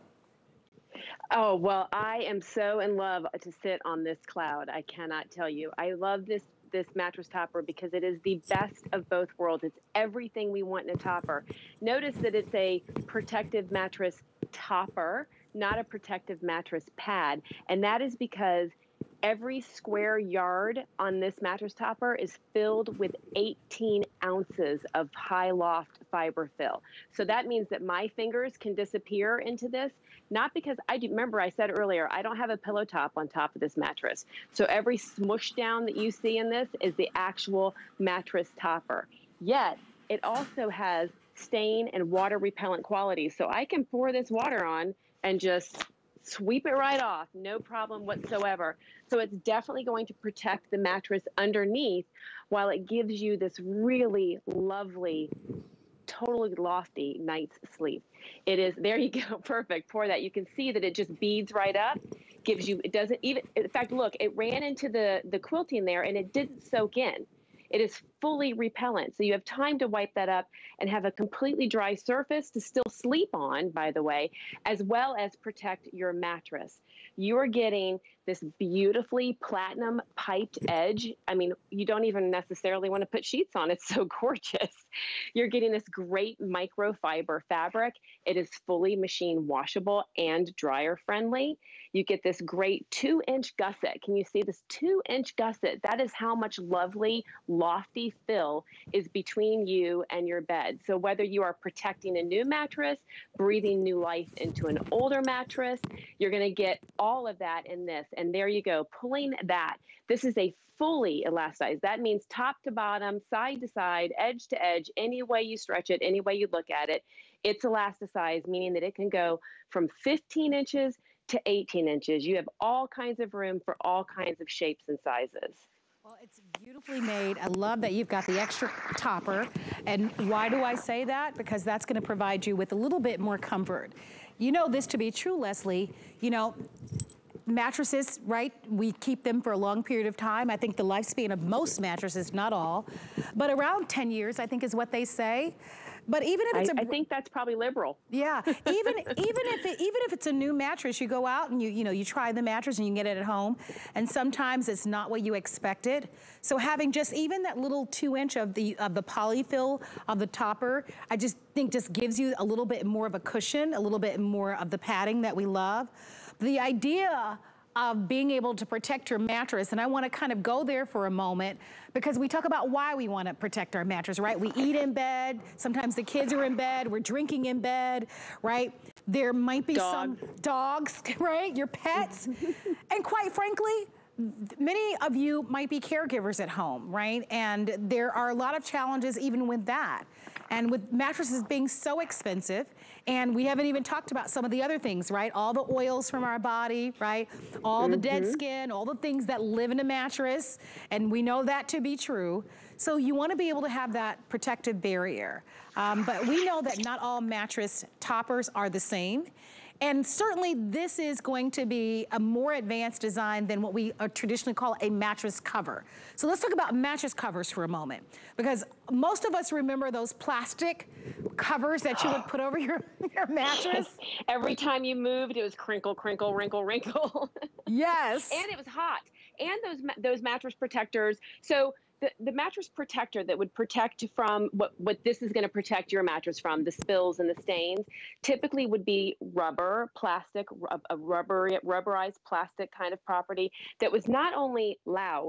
Oh, well, I am so in love to sit on this cloud. I cannot tell you. I love this this mattress topper because it is the best of both worlds. It's everything we want in a topper. Notice that it's a protective mattress topper, not a protective mattress pad. And that is because every square yard on this mattress topper is filled with eighteen ounces of high loft fiber fill. So that means that my fingers can disappear into this, not because I do, remember I said earlier, I don't have a pillow top on top of this mattress. So every smush down that you see in this is the actual mattress topper. Yet it also has stain and water repellent qualities. So I can pour this water on and just sweep it right off, no problem whatsoever. So it's definitely going to protect the mattress underneath while it gives you this really lovely, totally lofty night's sleep. It is, there you go, perfect. Pour that. You can see that it just beads right up, gives you, it doesn't even, in fact, look, it ran into the, the quilting there and it didn't soak in. It is fully repellent. So you have time to wipe that up and have a completely dry surface to still sleep on, by the way, as well as protect your mattress. You are getting this beautifully platinum piped edge. I mean, you don't even necessarily want to put sheets on. It's so gorgeous. You're getting this great microfiber fabric. It is fully machine washable and dryer friendly. You get this great two inch gusset. Can you see this two inch gusset? That is how much lovely, lofty fill is between you and your bed. So whether you are protecting a new mattress, breathing new life into an older mattress, you're going to get all of that in this. And there you go, pulling that. This is a fully elasticized. That means top to bottom, side to side, edge to edge, any way you stretch it, any way you look at it. It's elasticized, meaning that it can go from fifteen inches to eighteen inches. You have all kinds of room for all kinds of shapes and sizes. Well, it's beautifully made. I love that you've got the extra topper. And why do I say that? Because that's going to provide you with a little bit more comfort. You know this to be true, Leslie. You know, mattresses, right? We keep them for a long period of time. I think the lifespan of most mattresses, not all, but around ten years, I think is what they say. But even if it's I, a, I think that's probably liberal. Yeah, even even if it, even if it's a new mattress, you go out and you you know you try the mattress and you can get it at home, and sometimes it's not what you expected. So having just even that little two inch of the of the polyfill of the topper, I just think just gives you a little bit more of a cushion, a little bit more of the padding that we love. The idea of being able to protect your mattress, and I want to kind of go there for a moment because we talk about why we want to protect our mattress, right? We eat in bed, sometimes the kids are in bed, we're drinking in bed, right? There might be Dog. some dogs, right? Your pets. And quite frankly, many of you might be caregivers at home, right? And there are a lot of challenges even with that. And with mattresses being so expensive, and we haven't even talked about some of the other things, right? All the oils from our body, right? All mm-hmm. the dead skin, all the things that live in a mattress, and we know that to be true. So you want to be able to have that protective barrier. Um, but we know that not all mattress toppers are the same. And certainly this is going to be a more advanced design than what we traditionally call a mattress cover. So let's talk about mattress covers for a moment, because most of us remember those plastic covers that you would put over your, your mattress. Every time you moved, it was crinkle, crinkle, wrinkle, wrinkle. Yes. And it was hot. And those, those mattress protectors. So The, the mattress protector that would protect from what, what this is going to protect your mattress from, the spills and the stains, typically would be rubber, plastic, a rubber, rubberized plastic kind of property that was not only loud,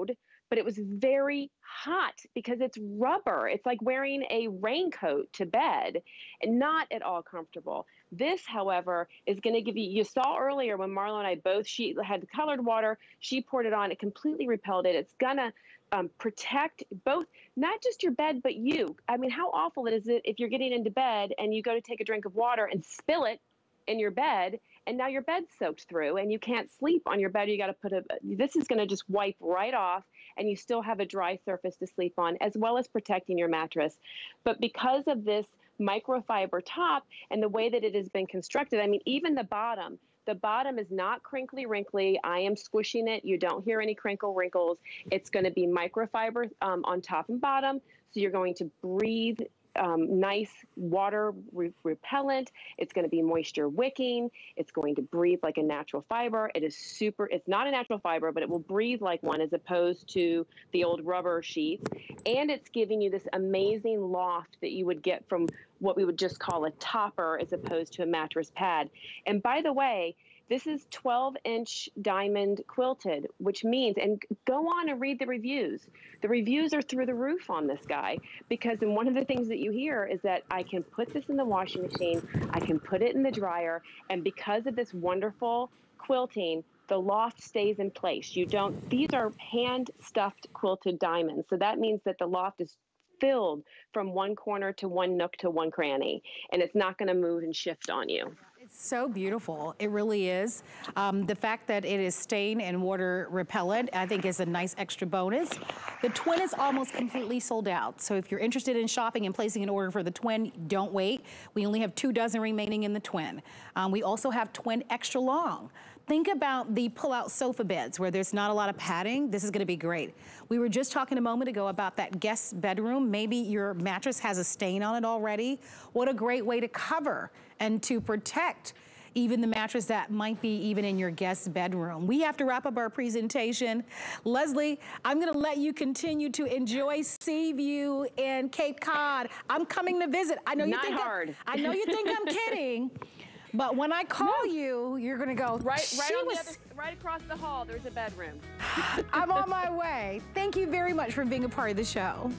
but it was very hot because it's rubber. It's like wearing a raincoat to bed and not at all comfortable. This, however, is going to give you, you saw earlier when Marlo and I both, she had colored water, she poured it on, it completely repelled it. It's going to um, protect both, not just your bed, but you. I mean, how awful is it if you're getting into bed and you go to take a drink of water and spill it in your bed, and now your bed's soaked through and you can't sleep on your bed. You got to put a, this is going to just wipe right off, and you still have a dry surface to sleep on, as well as protecting your mattress. But because of this microfiber top and the way that it has been constructed, I mean, even the bottom, the bottom is not crinkly wrinkly. I am squishing it. You don't hear any crinkle wrinkles. It's going to be microfiber um, on top and bottom. So you're going to breathe Um, nice water re repellent. It's going to be moisture wicking. It's going to breathe like a natural fiber. It is super, it's not a natural fiber, but it will breathe like one as opposed to the old rubber sheets. And it's giving you this amazing loft that you would get from what we would just call a topper as opposed to a mattress pad. And by the way, this is twelve inch diamond quilted, which means, and go on and read the reviews. The reviews are through the roof on this guy, because and one of the things that you hear is that I can put this in the washing machine, I can put it in the dryer, and because of this wonderful quilting, the loft stays in place. You don't, these are hand stuffed quilted diamonds. So that means that the loft is filled from one corner to one nook to one cranny, and it's not gonna move and shift on you. It's so beautiful. It really is. Um, the fact that it is stain and water repellent, I think is a nice extra bonus. The twin is almost completely sold out. So if you're interested in shopping and placing an order for the twin, don't wait. We only have two dozen remaining in the twin. Um, we also have twin extra long. Think about the pull-out sofa beds where there's not a lot of padding. This is gonna be great. We were just talking a moment ago about that guest bedroom. Maybe your mattress has a stain on it already. What a great way to cover and to protect even the mattress that might be even in your guest bedroom. We have to wrap up our presentation. Leslie, I'm gonna let you continue to enjoy Seaview in Cape Cod. I'm coming to visit. I know you Not think hard. I, I know you think I'm kidding. But when I call No. you, you're gonna go, Right, right, on was, the other, right across the hall, there's a bedroom. I'm on my way. Thank you very much for being a part of the show.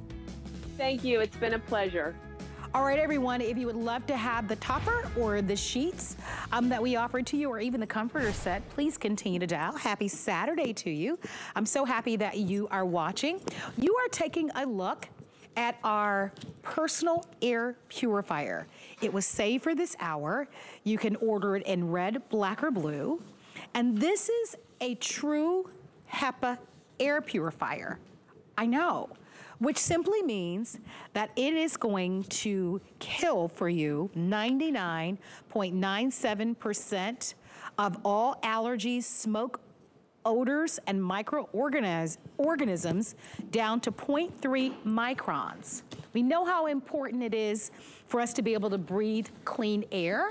Thank you, it's been a pleasure. All right, everyone, if you would love to have the topper or the sheets um, that we offered to you, or even the comforter set, please continue to dial. Happy Saturday to you. I'm so happy that you are watching. You are taking a look at our personal air purifier. It was saved for this hour. You can order it in red, black, or blue. And this is a true HEPA air purifier. I know, which simply means that it is going to kill for you ninety-nine point nine seven percent of all allergies, smoke, odors, and microorganisms down to zero point three microns. We know how important it is for us to be able to breathe clean air.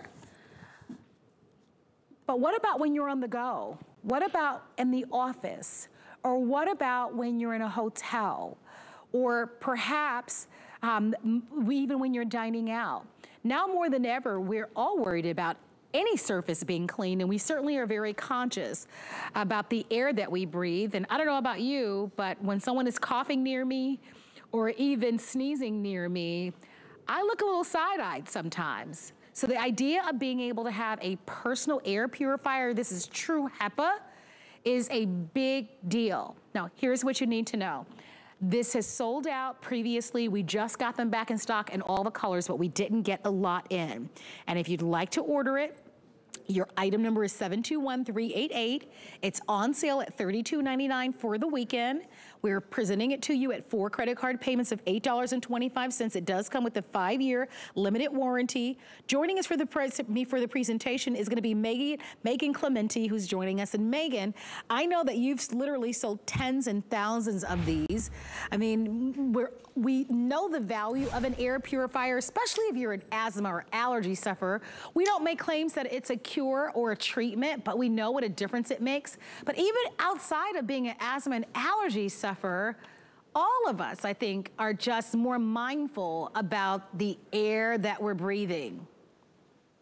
But what about when you're on the go? What about in the office? Or what about when you're in a hotel? Or perhaps um, even when you're dining out? Now more than ever, we're all worried about any surface being clean, and we certainly are very conscious about the air that we breathe. And I don't know about you, but when someone is coughing near me or even sneezing near me, I look a little side-eyed sometimes. So the idea of being able to have a personal air purifier, this is true HEPA, is a big deal. Now, here's what you need to know. This has sold out previously. We just got them back in stock in all the colors, but we didn't get a lot in. And if you'd like to order it, your item number is seven two one three eight eight. It's on sale at thirty-two ninety-nine for the weekend. We're presenting it to you at four credit card payments of eight dollars and twenty-five cents. It does come with a five-year limited warranty. Joining us for the me for the presentation is going to be Megan, Megan Clementi, who's joining us. And Megan, I know that you've literally sold tens and thousands of these. I mean, we're we know the value of an air purifier, especially if you're an asthma or allergy sufferer. We don't make claims that it's a cure or a treatment, but we know what a difference it makes. But even outside of being an asthma and allergy sufferer, all of us, I think, are just more mindful about the air that we're breathing.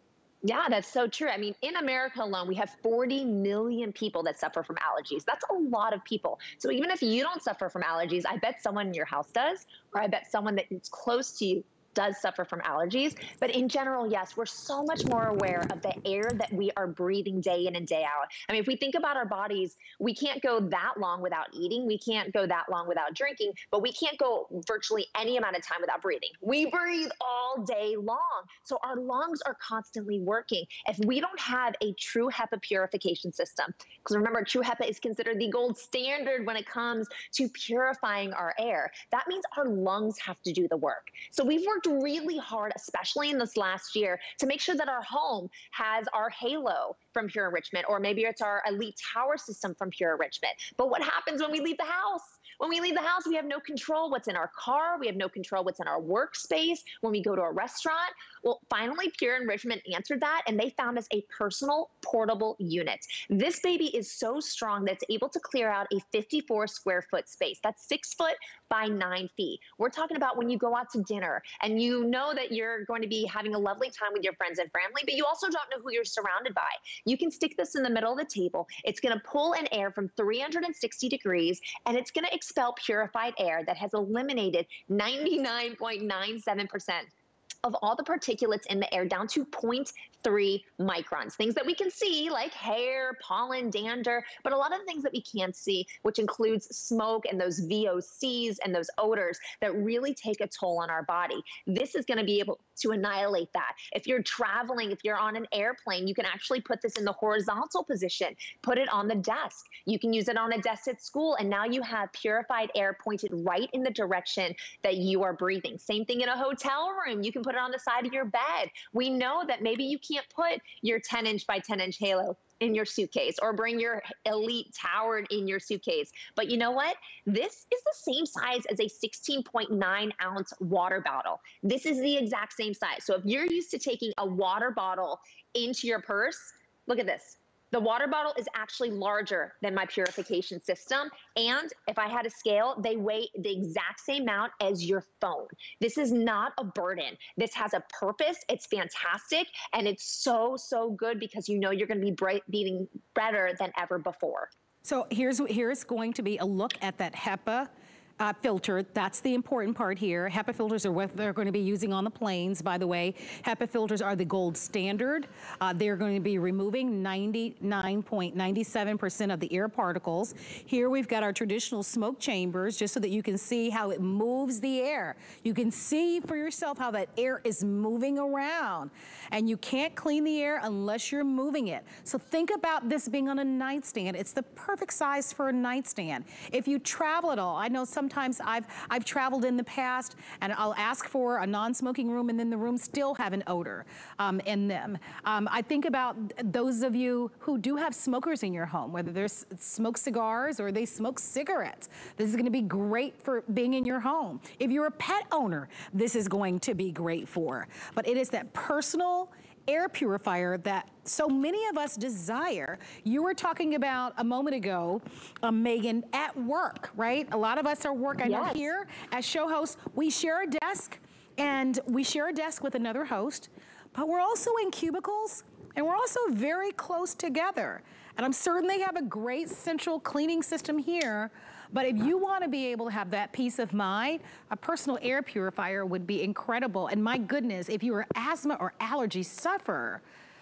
Yeah, that's so true. I mean, in America alone, we have forty million people that suffer from allergies. That's a lot of people. So even if you don't suffer from allergies, I bet someone in your house does, or I bet someone that's close to you does suffer from allergies. But in general, yes, we're so much more aware of the air that we are breathing day in and day out. I mean, if we think about our bodies, we can't go that long without eating. We can't go that long without drinking, but we can't go virtually any amount of time without breathing. We breathe all day long. So our lungs are constantly working. If we don't have a true HEPA purification system, because remember, true HEPA is considered the gold standard when it comes to purifying our air, that means our lungs have to do the work. So we've worked really hard, especially in this last year, to make sure that our home has our Halo from Pure Enrichment, or maybe it's our Elite Tower system from Pure Enrichment. But what happens when we leave the house? When we leave the house, we have no control what's in our car. We have no control what's in our workspace. When we go to a restaurant, well, finally, Pure Enrichment answered that, and they found us a personal portable unit. This baby is so strong that it's able to clear out a fifty-four square foot space. That's six foot by nine feet. We're talking about when you go out to dinner and you know that you're going to be having a lovely time with your friends and family, but you also don't know who you're surrounded by. You can stick this in the middle of the table. It's going to pull in air from three hundred sixty degrees, and it's going to expel purified air that has eliminated ninety-nine point nine seven percent of all the particulates in the air down to zero point three microns, things that we can see like hair, pollen, dander, but a lot of the things that we can't see, which includes smoke and those V O Cs and those odors that really take a toll on our body. This is going to be able to annihilate that. If you're traveling, if you're on an airplane, you can actually put this in the horizontal position, put it on the desk. You can use it on a desk at school, and now you have purified air pointed right in the direction that you are breathing. Same thing in a hotel room. You can put it on the side of your bed. We know that maybe you can't put your ten inch by ten inch Halo in your suitcase or bring your Elite Tower in your suitcase. But you know what? This is the same size as a sixteen point nine ounce water bottle. This is the exact same size. So if you're used to taking a water bottle into your purse, look at this. The water bottle is actually larger than my purification system. And if I had a scale, they weigh the exact same amount as your phone. This is not a burden. This has a purpose. It's fantastic. And it's so, so good because you know you're going to be bright, beating better than ever before. So here's, here's going to be a look at that HEPA Uh, filter. That's the important part here. HEPA filters are what they're going to be using on the planes, by the way. HEPA filters are the gold standard. Uh, they're going to be removing ninety-nine point nine seven percent of the air particles. Here we've got our traditional smoke chambers, just so that you can see how it moves the air. You can see for yourself how that air is moving around. And you can't clean the air unless you're moving it. So think about this being on a nightstand. It's the perfect size for a nightstand. If you travel at all, I know some Sometimes I've, I've traveled in the past and I'll ask for a non-smoking room and then the rooms still have an odor um, in them. Um, I think about those of you who do have smokers in your home, whether they're smoke cigars or they smoke cigarettes. This is going to be great for being in your home. If you're a pet owner, this is going to be great for. But it is that personal air purifier that so many of us desire. You were talking about a moment ago, um, Megan, at work, right? A lot of us are work. I know Yes. here as show hosts, we share a desk and we share a desk with another host, but we're also in cubicles and we're also very close together. And I'm certain they have a great central cleaning system here. But if you want to be able to have that peace of mind, a personal air purifier would be incredible. And my goodness, if you're an asthma or allergy sufferer,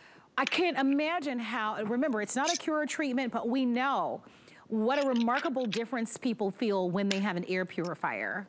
I can't imagine how, remember, it's not a cure or treatment, but we know what a remarkable difference people feel when they have an air purifier.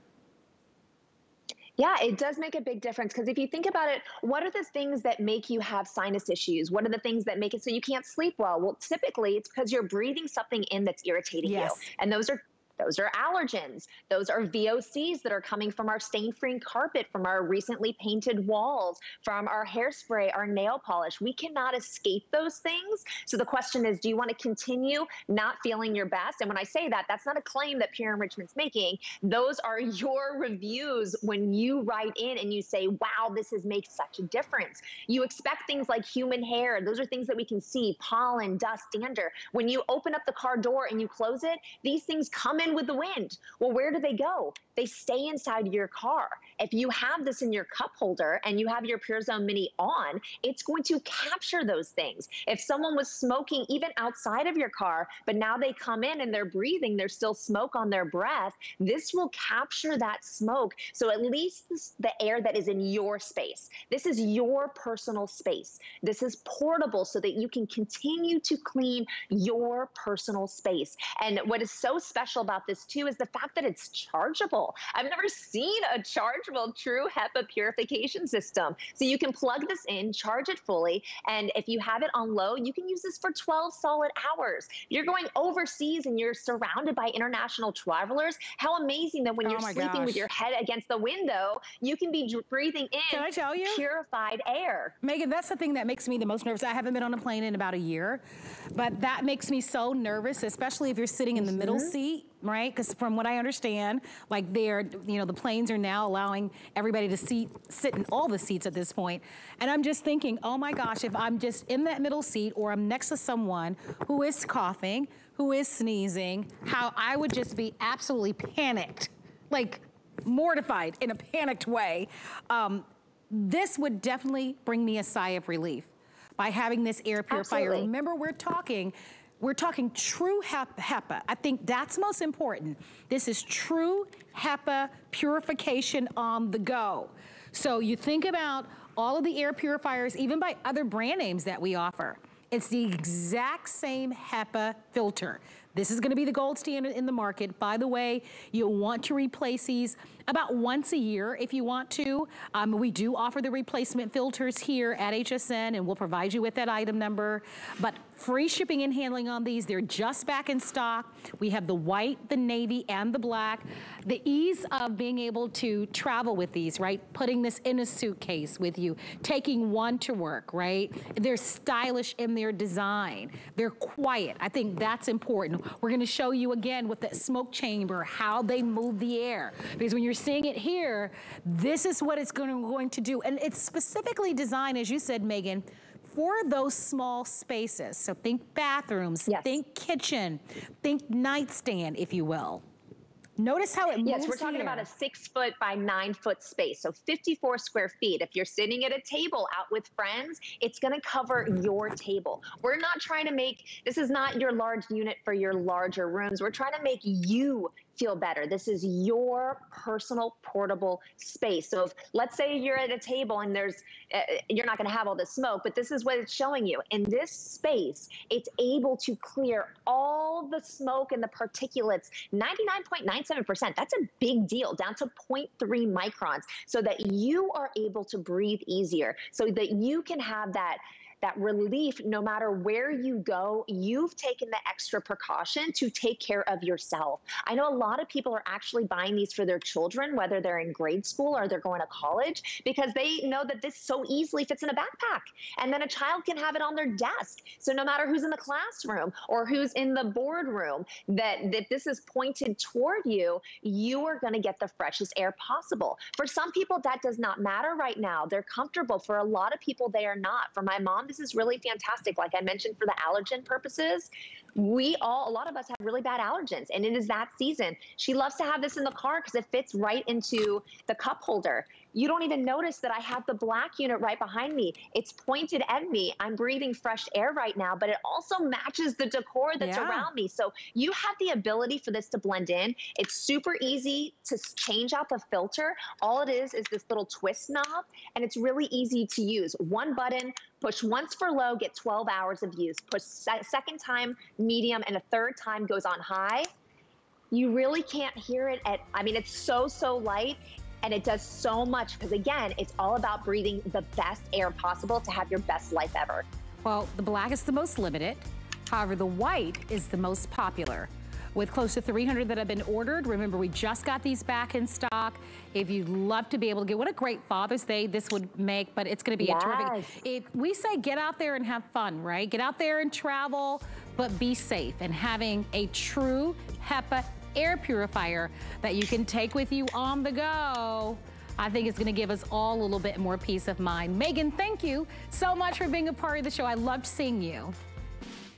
Yeah, it does make a big difference because if you think about it, what are the things that make you have sinus issues? What are the things that make it so you can't sleep well? Well, typically it's because you're breathing something in that's irritating Yes. you. And those are Those are allergens. Those are V O Cs that are coming from our stain-free carpet, from our recently painted walls, from our hairspray, our nail polish. We cannot escape those things. So the question is, do you want to continue not feeling your best? And when I say that, that's not a claim that Pure Enrichment's making. Those are your reviews when you write in and you say, wow, this has made such a difference. You expect things like human hair. Those are things that we can see, pollen, dust, dander. When you open up the car door and you close it, these things come in with the wind. Well, where do they go? They stay inside your car. If you have this in your cup holder and you have your Pure Zone Mini on, it's going to capture those things. If someone was smoking even outside of your car, but now they come in and they're breathing, there's still smoke on their breath, this will capture that smoke. So at least this, the air that is in your space. This is your personal space. This is portable so that you can continue to clean your personal space. And what is so special about this too is the fact that it's chargeable. I've never seen a chargeable true HEPA purification system. So you can plug this in, charge it fully, and if you have it on low, you can use this for twelve solid hours. You're going overseas and you're surrounded by international travelers. How amazing that when you're oh sleeping gosh. with your head against the window, you can be breathing in Can I tell you? purified air. Megan, that's the thing that makes me the most nervous. I haven't been on a plane in about a year, but that makes me so nervous, especially if you're sitting in the mm-hmm. middle seat, right? Because from what I understand, like they're, you know, the planes are now allowing everybody to seat, sit in all the seats at this point. And I'm just thinking, oh my gosh, if I'm just in that middle seat or I'm next to someone who is coughing, who is sneezing, how I would just be absolutely panicked, like mortified in a panicked way. Um, this would definitely bring me a sigh of relief by having this air purifier. Absolutely. Remember, we're talking, we're talking true HEPA. I think that's most important. This is true HEPA purification on the go. So you think about all of the air purifiers, even by other brand names that we offer. It's the exact same HEPA filter. This is gonna be the gold standard in the market. By the way, you'll want to replace these about once a year if you want to. Um, we do offer the replacement filters here at H S N, and we'll provide you with that item number. But free shipping and handling on these. They're just back in stock. We have the white, the navy, and the black. The ease of being able to travel with these, right? Putting this in a suitcase with you, taking one to work, right? They're stylish in their design. They're quiet. I think that's important. We're gonna show you again with the smoke chamber, how they move the air. Because when you're seeing it here, this is what it's gonna, going to do. And it's specifically designed, as you said, Megan, for those small spaces. So think bathrooms, yes. think kitchen, think nightstand, if you will. Notice how it moves. Yes, we're talking here. about a six foot by nine foot space. So fifty-four square feet. If you're sitting at a table out with friends, it's gonna cover your table. We're not trying to make, this is not your large unit for your larger rooms. We're trying to make you feel better. This is your personal portable space. So if, let's say you're at a table and there's, uh, you're not gonna have all this smoke, but this is what it's showing you. In this space, it's able to clear all the smoke and the particulates, ninety-nine point nine seven percent. That's a big deal, down to zero point three microns, so that you are able to breathe easier, so that you can have that that relief no matter where you go. You've taken the extra precaution to take care of yourself. I know a lot of people are actually buying these for their children, whether they're in grade school or they're going to college, because they know that this so easily fits in a backpack. And then a child can have it on their desk. So no matter who's in the classroom or who's in the boardroom, that, that this is pointed toward you, you are gonna get the freshest air possible. For some people, that does not matter right now. They're comfortable. For a lot of people, they are not. For my mom, this is really fantastic. Like I mentioned, for the allergen purposes, we all, a lot of us have really bad allergens, and it is that season. She loves to have this in the car because it fits right into the cup holder. You don't even notice that I have the black unit right behind me. It's pointed at me. I'm breathing fresh air right now, but it also matches the decor that's yeah. around me. So you have the ability for this to blend in. It's super easy to change out the filter. All it is is this little twist knob, and it's really easy to use. One button, push once for low, get twelve hours of use. Push se- second time, medium, and a third time goes on high. You really can't hear it at, I mean, it's so, so light. And it does so much because, again, it's all about breathing the best air possible to have your best life ever. Well, the black is the most limited. However, the white is the most popular. With close to three hundred that have been ordered, remember, we just got these back in stock. If you'd love to be able to get, what a great Father's Day this would make, but it's gonna be yes. a terrific, it, we say get out there and have fun, right? Get out there and travel, but be safe. And having a true HEPA air purifier that you can take with you on the go, I think it's gonna give us all a little bit more peace of mind. Megan, thank you so much for being a part of the show. I loved seeing you.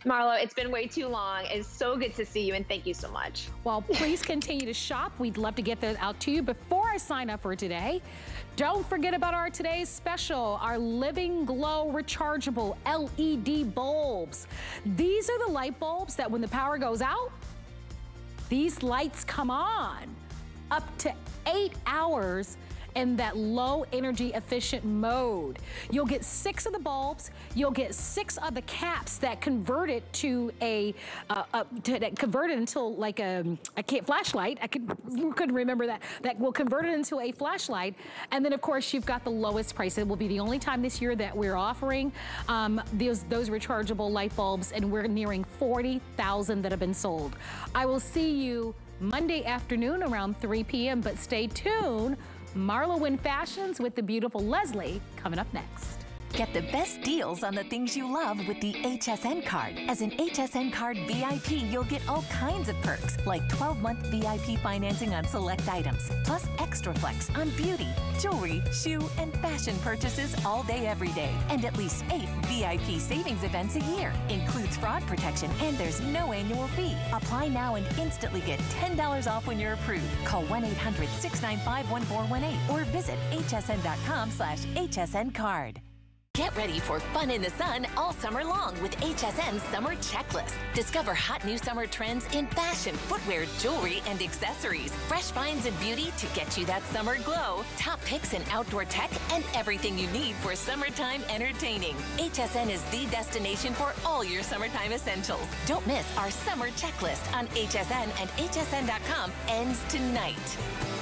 Marlo, it's been way too long. It's so good to see you, and thank you so much. Well, please continue to shop. We'd love to get those out to you. Before I sign up for today, don't forget about our today's special, our Living Glow rechargeable L E D bulbs. These are the light bulbs that when the power goes out, these lights come on up to eight hours in that low energy efficient mode. You'll get six of the bulbs, you'll get six of the caps that convert it to a, uh, uh, to, that convert it until like a, I can't, flashlight, I could, couldn't remember that, that will convert it into a flashlight. And then of course you've got the lowest price. It will be the only time this year that we're offering um, those, those rechargeable light bulbs, and we're nearing forty thousand that have been sold. I will see you Monday afternoon around three p m, but stay tuned. Marlo Wynn Fashions with the beautiful Leslie coming up next. Get the best deals on the things you love with the H S N card. As an H S N card V I P, you'll get all kinds of perks, like twelve month V I P financing on select items, plus extra flex on beauty, jewelry, shoe, and fashion purchases all day, every day. And at least eight V I P savings events a year. Includes fraud protection, and there's no annual fee. Apply now and instantly get ten dollars off when you're approved. Call one eight hundred, six nine five, one four one eight or visit H S N dot com slash H S N card. Get ready for fun in the sun all summer long with H S N's Summer Checklist. Discover hot new summer trends in fashion, footwear, jewelry, and accessories. Fresh finds and beauty to get you that summer glow. Top picks in outdoor tech and everything you need for summertime entertaining. H S N is the destination for all your summertime essentials. Don't miss our Summer Checklist on H S N and H S N dot com ends tonight.